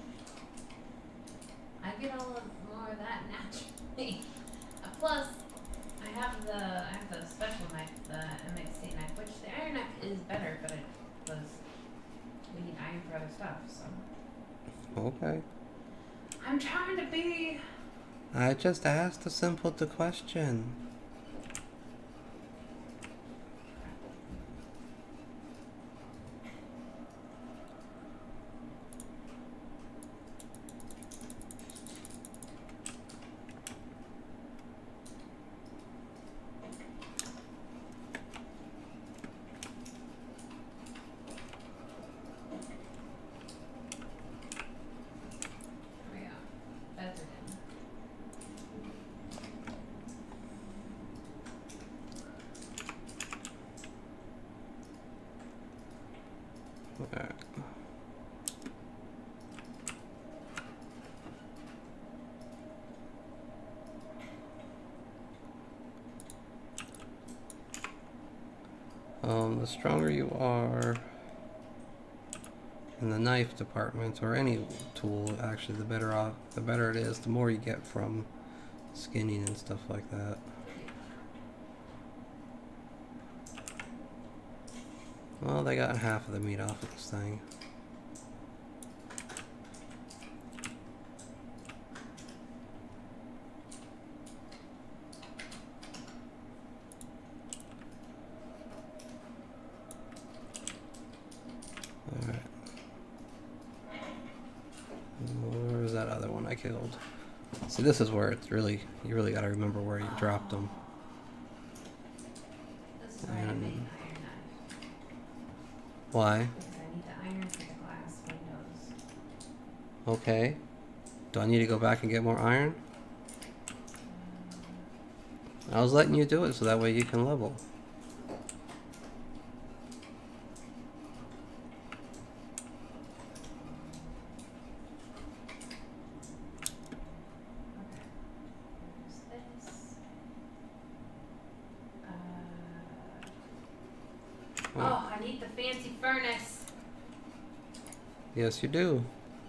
I get all of more of that naturally. Plus, I have the special knife, the MXC knife, which the iron knife is better, but we need iron for other stuff, so. Okay. I'm trying to be. I just asked a simple question. The stronger you are in the knife department, or any tool, actually, the better it is, the more you get from skinning and stuff like that. Well, they got half of the meat off of this thing. killed. See, this is where it's really, you really gotta remember where you dropped them. This is why I made an iron knife. Why? Because I need the iron for the glass windows. Okay. Do I need to go back and get more iron? I was letting you do it so that way you can level. Oh, I need the fancy furnace. Yes, you do.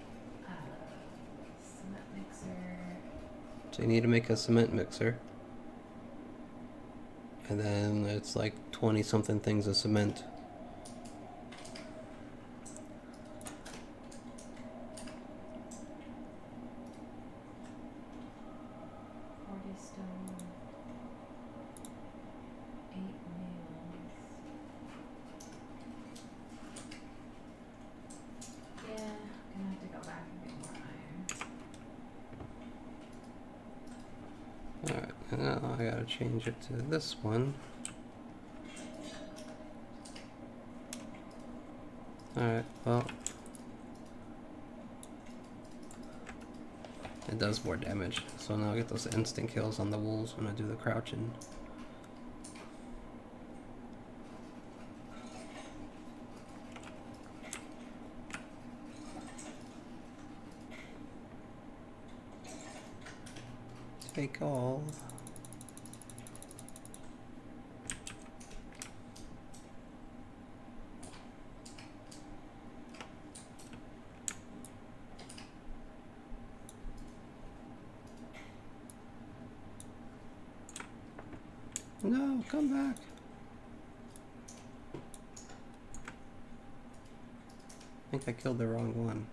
Cement mixer. So you need to make a cement mixer. And then it's like 20 something things of cement. Stone. 8 nails. Yeah, I'm gonna have to go back and get more iron. Alright, now I gotta change it to this one. Alright, well. It does more damage, so now I get those instant kills on the wolves when I do the crouching. Take all. No, come back. I think I killed the wrong one.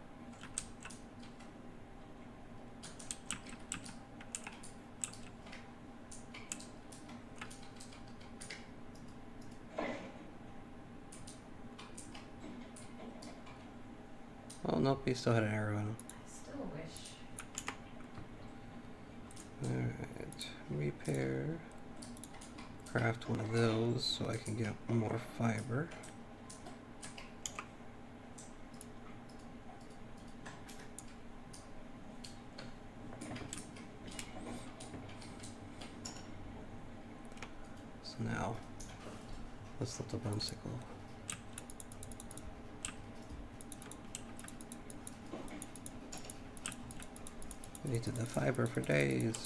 Oh, nope, he still had an arrow in him. I still wish. Alright, repair. Craft one of those so I can get more fiber. So now, let's lift the bumsicle. We needed the fiber for days.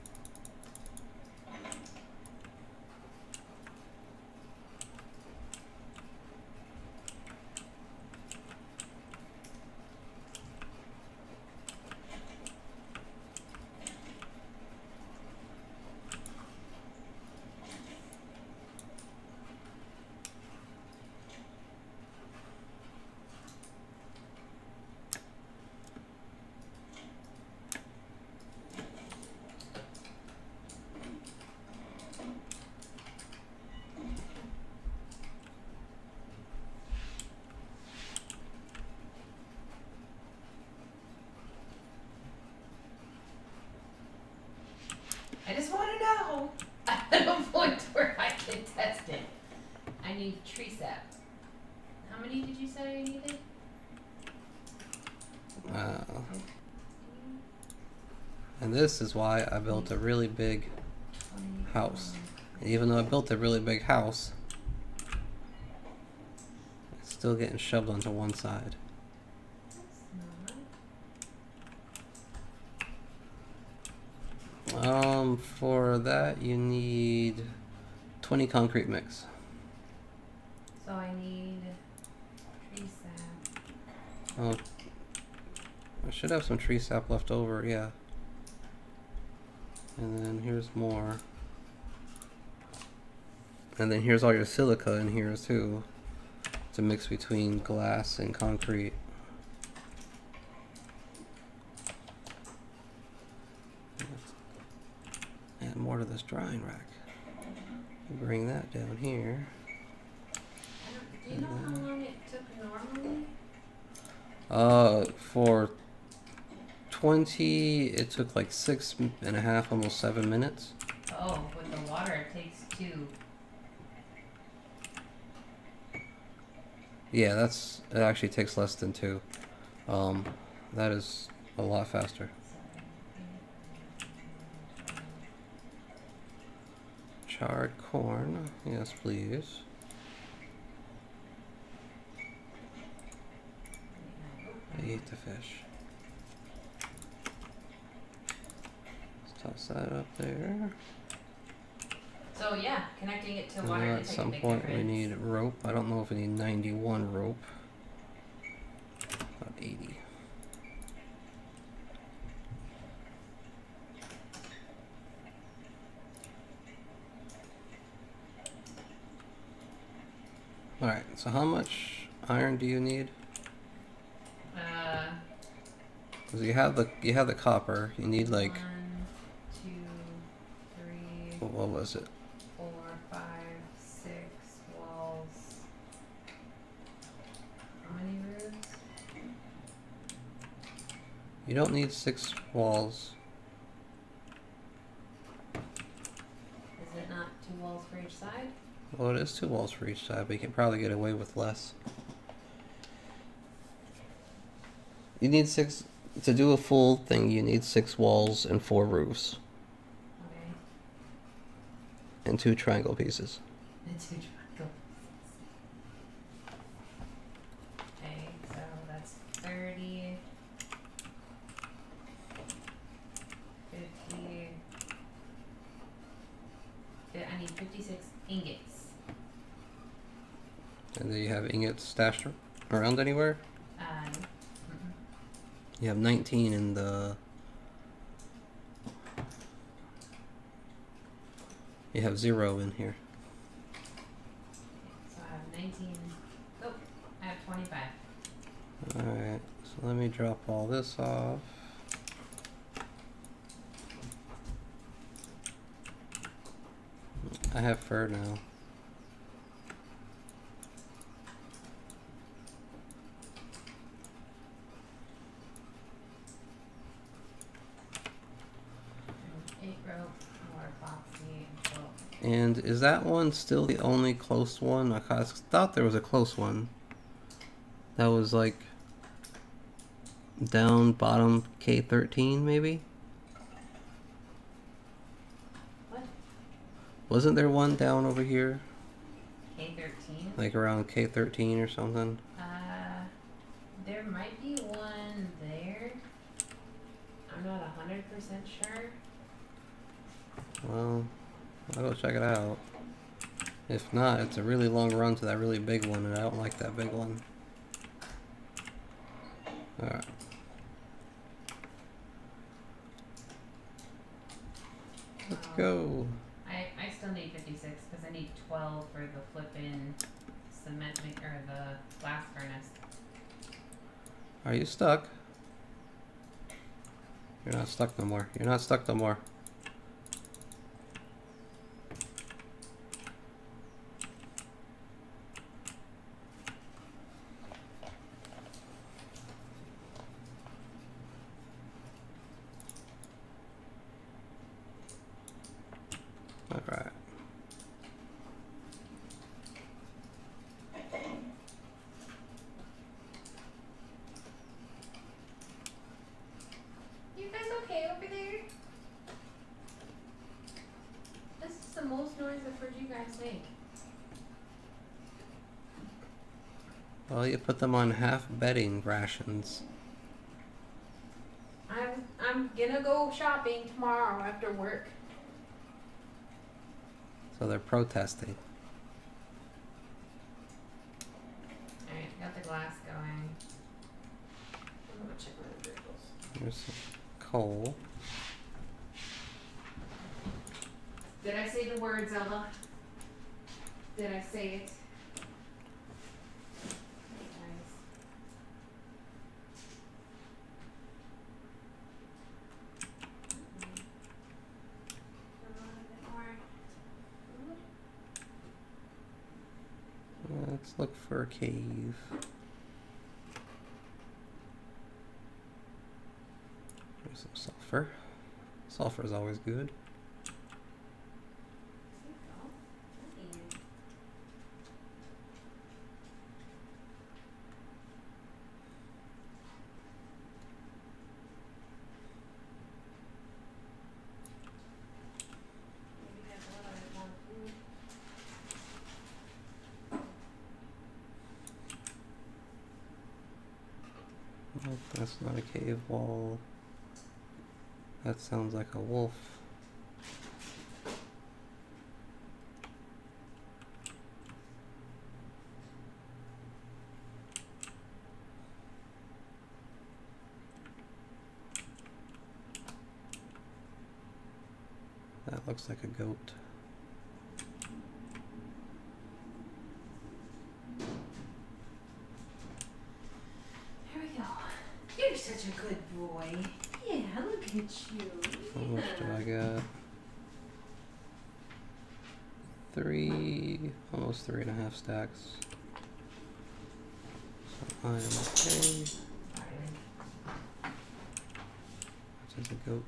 I just want to know. At a point where I can test it. I need tree sap. How many did you say I needed? And this is why I built a really big house. And even though I built a really big house, it's still getting shoved onto one side. For that you need 20 concrete mix. So I need tree sap. Oh, I should have some tree sap left over, yeah. And then here's more. And then here's all your silica in here too, to mix between glass and concrete. Add more to this drying rack. Bring that down here. Do you know how long it took normally? For 20, it took like 6.5, almost 7 minutes. Oh, with the water it takes 2. Yeah, it actually takes less than 2. That is a lot faster. Charred corn, yes please. I ate the fish. Let's toss that up there. So yeah, connecting it to And water now can at take some a big point difference. we need rope. I don't know if we need 91 rope. About 80. Alright, so how much iron do you need? Because you have the copper. You need like 1, 2, 3. what was it? 4, 5, 6 walls. How many roofs? You don't need 6 walls. Is it not 2 walls for each side? Well, it is 2 walls for each side, but you can probably get away with less. You need 6 to do a full thing. You need 6 walls and 4 roofs. Okay. And 2 triangle pieces. And 2 triangle pieces. Okay, so that's 30, 50. I need 56 ingots. And do you have ingots stashed around anywhere? You have 19 in the... You have 0 in here. So I have 19. Oh, I have 25. Alright, so let me drop all this off. I have fur now. And is that one still the only close one? I thought there was a close one. That was like down bottom K13 maybe? What? Wasn't there one down over here? K13? Like around K13 or something? There might be one there. I'm not 100% sure. Well, I'll go check it out. If not, it's a really long run to that really big one, and I don't like that big one. Alright. Let's go. I still need 56 because I need 12 for the flippin' cement or the glass furnace. Are you stuck? You're not stuck no more. You're not stuck no more. Alright. You guys okay over there? This is the most noise I've heard you guys make. Well, you put them on half bedding rations. I'm gonna go shopping tomorrow after work. So they're protesting. Alright, got the glass going. I'm gonna check my vehicles. Here's some coal. Did I say the word, Zelda? Did I say it? Nice. Let's look for a cave. Some sulfur. Sulfur is always good. Nope, that's not a cave wall. That sounds like a wolf. That looks like a goat. Here we go. You're such a good boy. Yeah, look at you. How much do I got? 3, almost 3.5 stacks. So I am okay. Which is a goat.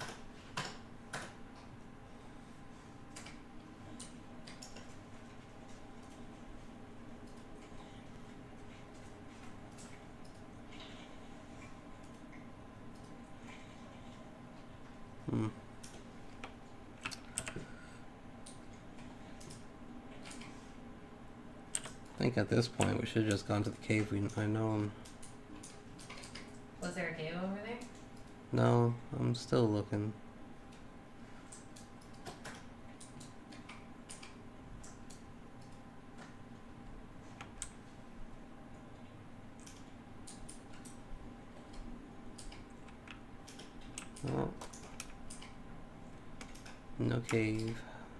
I think at this point we should have just gone to the cave I know. Was there a cave over there? No, I'm still looking. Oh. No cave.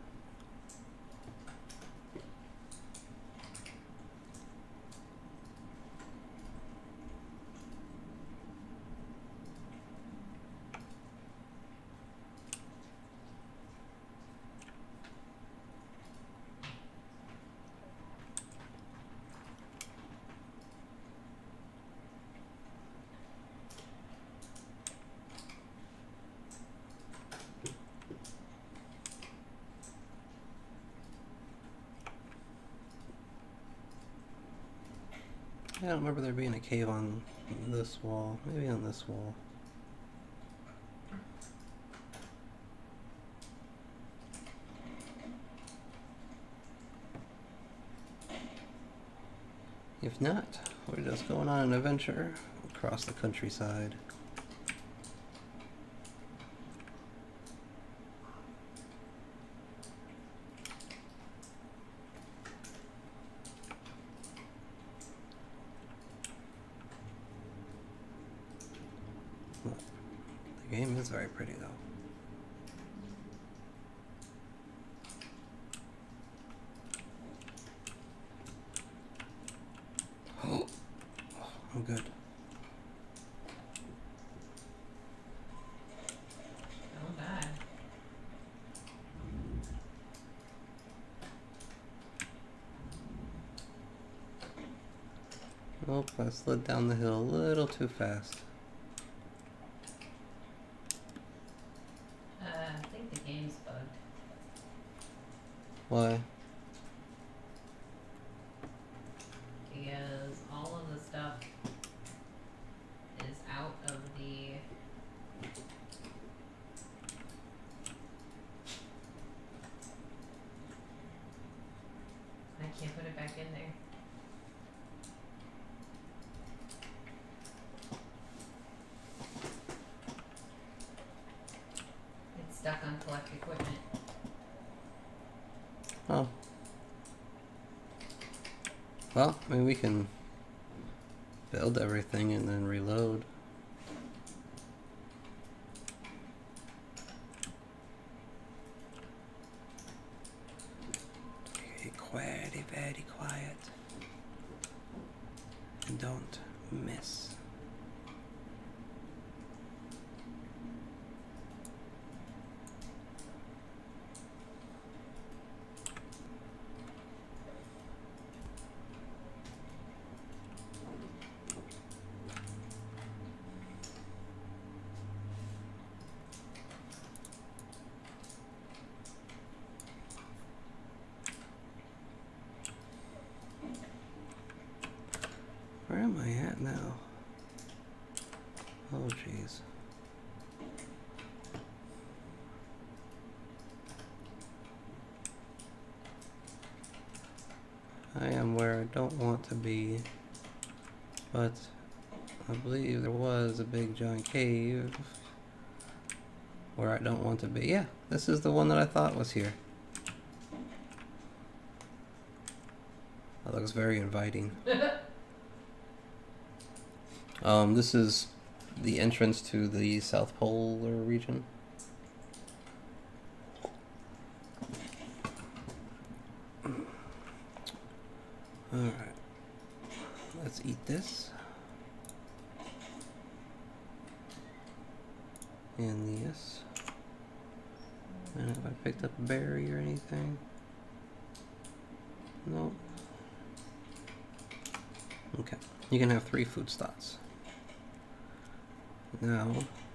I don't remember there being a cave on this wall. Maybe on this wall. If not, we're just going on an adventure across the countryside. The game is very pretty though. Oh, I'm good. Don't die. Nope, I slid down the hill a little too fast. I think the game's bugged. Why? Because all of the stuff is out of the... I can't put it back in there. It's stuck on collect equipment. Oh. Well, I mean, we can build everything and then reload. Very, very quiet. And don't miss. Where am I at now? Oh, jeez. I am where I don't want to be, but I believe there was a big giant cave where I don't want to be. Yeah, this is the one that I thought was here. That looks very inviting. This is the entrance to the South Polar region. Alright. Let's eat this. And this. And have I picked up a berry or anything? Nope. Okay. You can have 3 food slots. Now,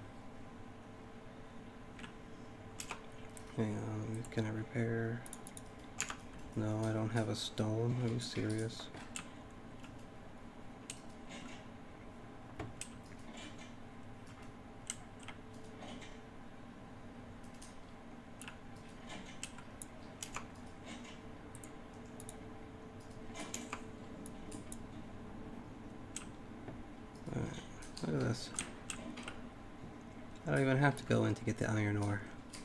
hang on, can I repair? No, I don't have a stone. Are you serious? Alright, look at this. I don't even have to go in to get the iron ore.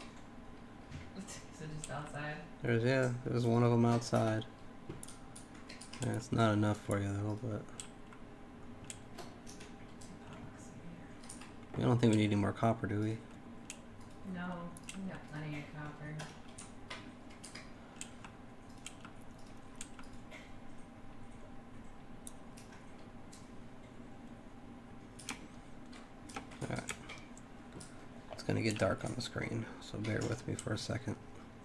So just outside? There's one of them outside. Yeah, it's not enough for you though, but... We don't think we need any more copper, do we? No, we got plenty of copper. Alright. It's gonna get dark on the screen, so bear with me for a second.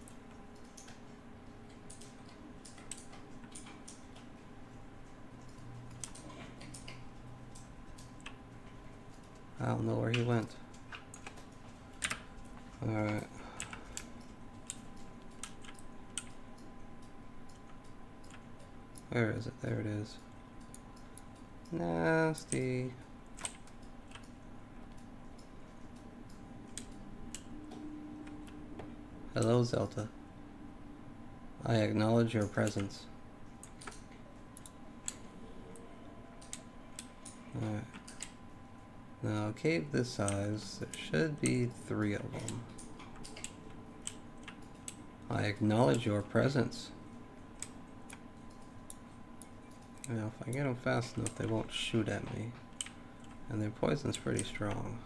I don't know where he went. Alright. Where is it? There it is. Nasty. Hello, Zelda. I acknowledge your presence. Alright. Now, a cave this size, there should be 3 of them. I acknowledge your presence. Now, if I get them fast enough, they won't shoot at me. And their poison's pretty strong.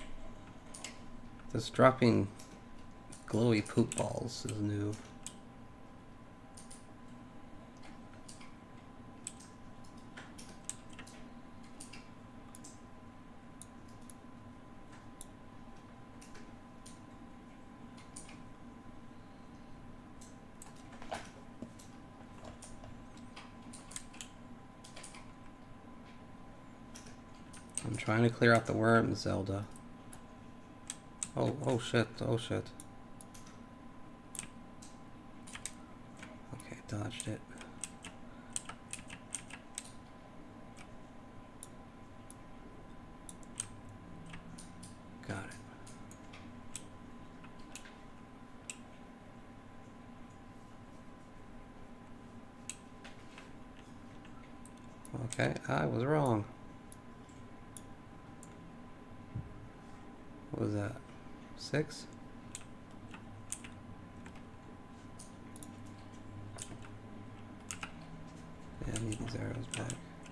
This dropping glowy poop balls is new. I'm trying to clear out the worms, Zelda. Oh shit, oh shit. Okay, dodged it. Got it. Okay, I was wrong. What was that? 6? Yeah, I need these arrows back.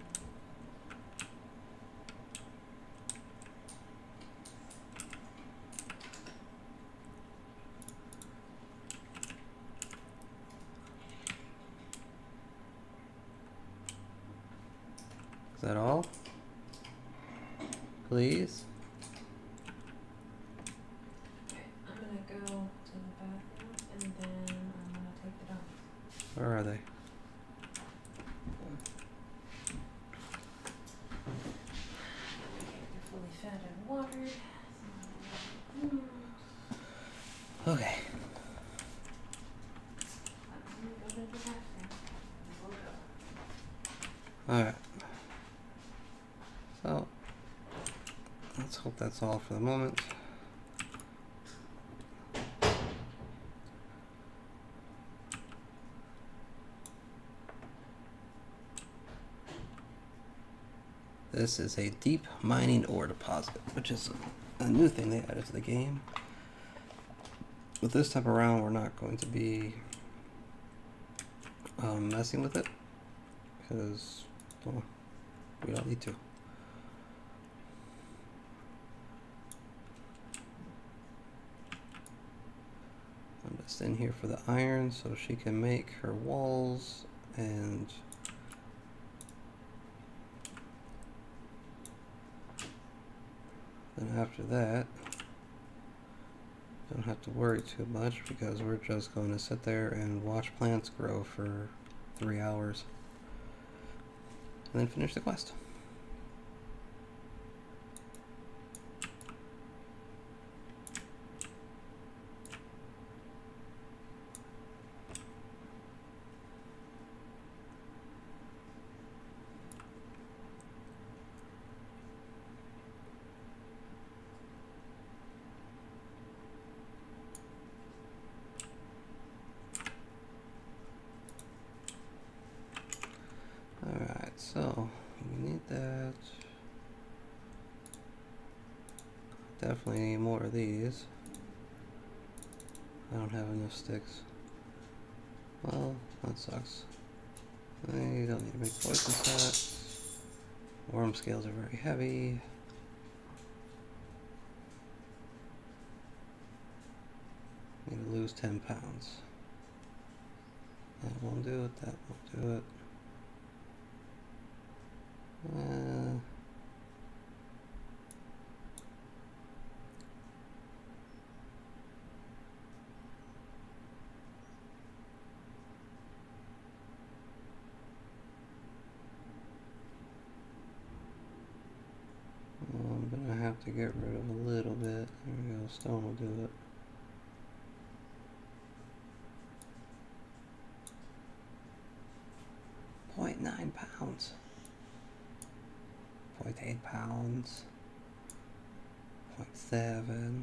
Is that all? Please? Where are they? They're fully fed and watered. Okay. Alright. So, let's hope that's all for the moment. This is a deep mining ore deposit, which is a new thing they added to the game. But this time around, we're not going to be messing with it, because, well, we don't need to. I'm just in here for the iron so she can make her walls, and then after that, don't have to worry too much because we're just going to sit there and watch plants grow for 3 hours and then finish the quest. Alright, so we need that. Definitely need more of these. I don't have enough sticks. Well, that sucks. You don't need to make poison sets. Worm scales are very heavy. Need to lose 10 pounds. That won't do it, that won't do it. I'm gonna have to get rid of a little bit. There we go, stone will do it. .9 pounds. 0.8 pounds. 0.7.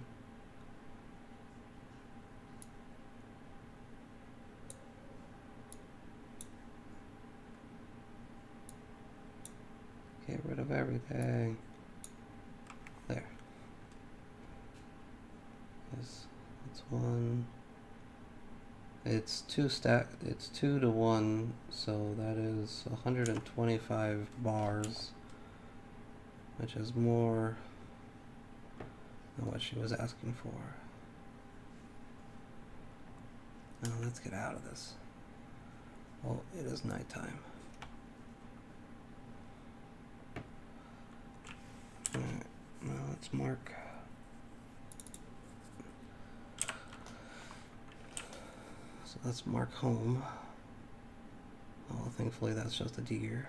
Get rid of everything. There. That's one. It's 2 to 1, so that is 125 bars, which is more than what she was asking for. Now let's get out of this. Well, it is nighttime. Alright, now let's mark. So let's mark home. Oh, thankfully that's just a deer.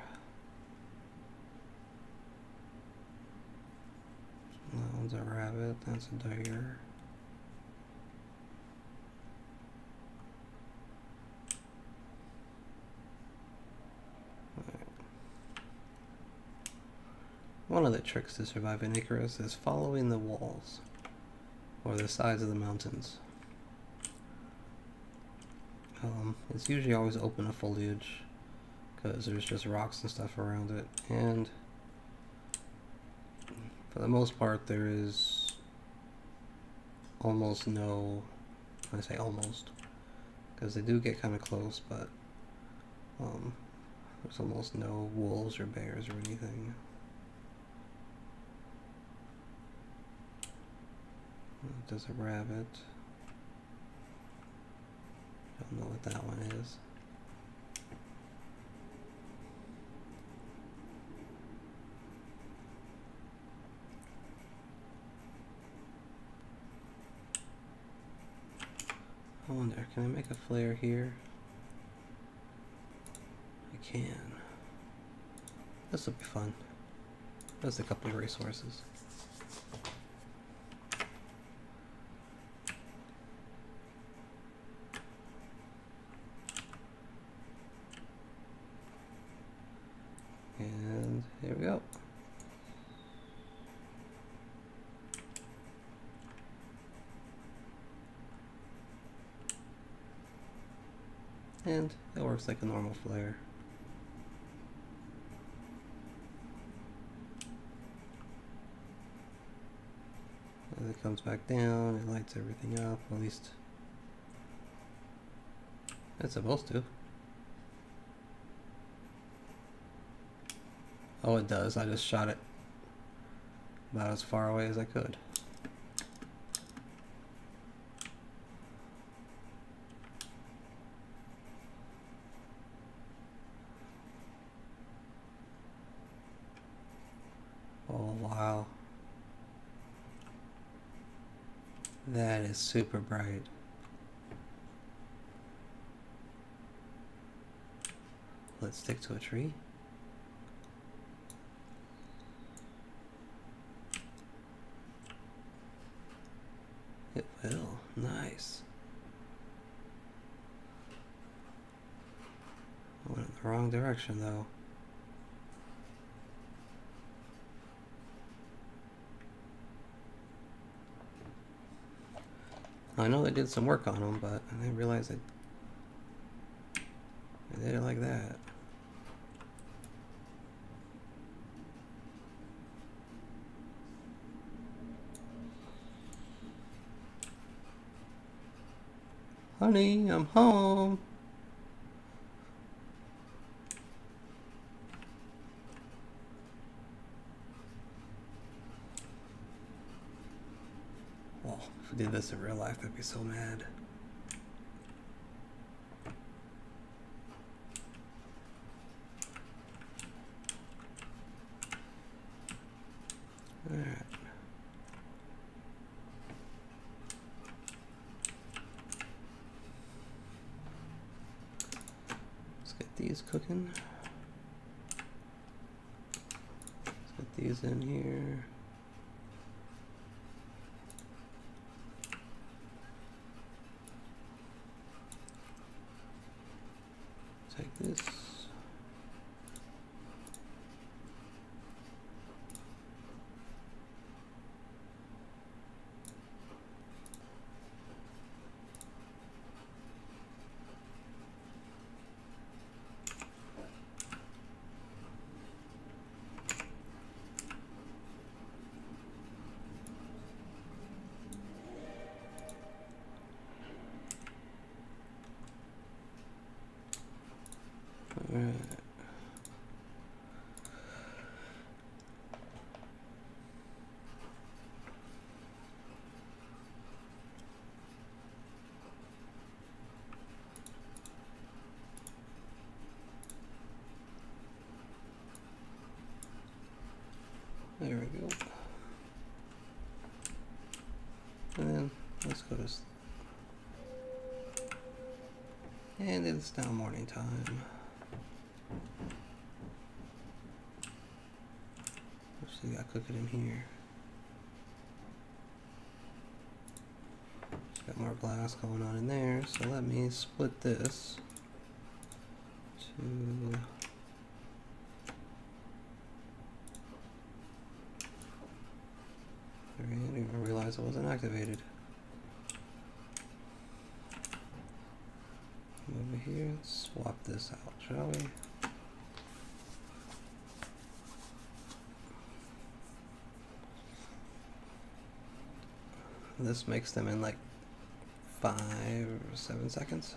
That one's a rabbit, that's a deer. One of the tricks to survive in Icarus is following the walls, or the sides of the mountains. It's usually always open to foliage, because there's just rocks and stuff around it, and for the most part there is almost no, I say almost, because they do get kind of close, but there's almost no wolves or bears or anything. There's a rabbit. Don't know what that one is. I wonder, can I make a flare here? I can. This will be fun. Just a couple of resources. And here we go. And it works like a normal flare. As it comes back down, it lights everything up, at least it's supposed to. Oh, it does. I just shot it about as far away as I could. Oh, wow. That is super bright. Let's stick to a tree. It will. Nice. I went in the wrong direction though. I know they did some work on them, but I didn't realize they did it like that. Honey, I'm home. Well, if we did this in real life, I'd be so mad. Alright. Let's get these cooking. Let's get these in here. Take this. Alright. There we go. And then let's go to and it's now morning time. Actually got cooking in here. Just got more glass going on in there, so let me split this to I didn't even realize it wasn't activated. Over here, let's swap this out, shall we? This makes them in like 5 or 7 seconds.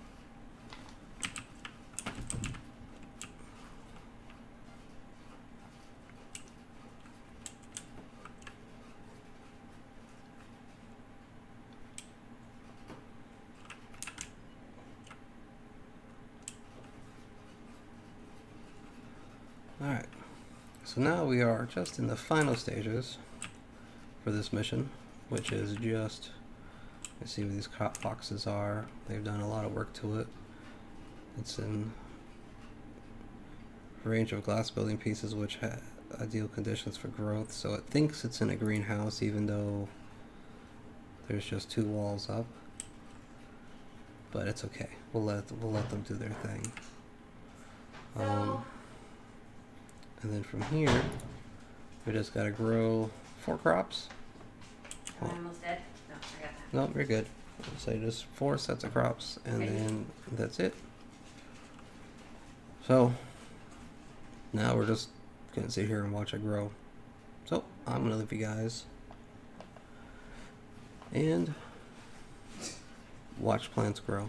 Alright, so now we are just in the final stages for this mission, which is just, you see where these boxes are. They've done a lot of work to it. It's in a range of glass building pieces which have ideal conditions for growth, so it thinks it's in a greenhouse even though there's just 2 walls up. But it's okay. We'll let them do their thing. And then from here, we just gotta grow 4 crops. Am I almost dead? No, I got that. No, you're good. So just 4 sets of crops, and then that's it. So now we're just gonna sit here and watch it grow. So I'm gonna leave you guys and watch plants grow.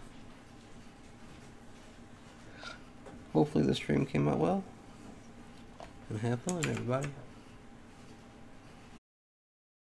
Hopefully the stream came out well. And have fun, everybody.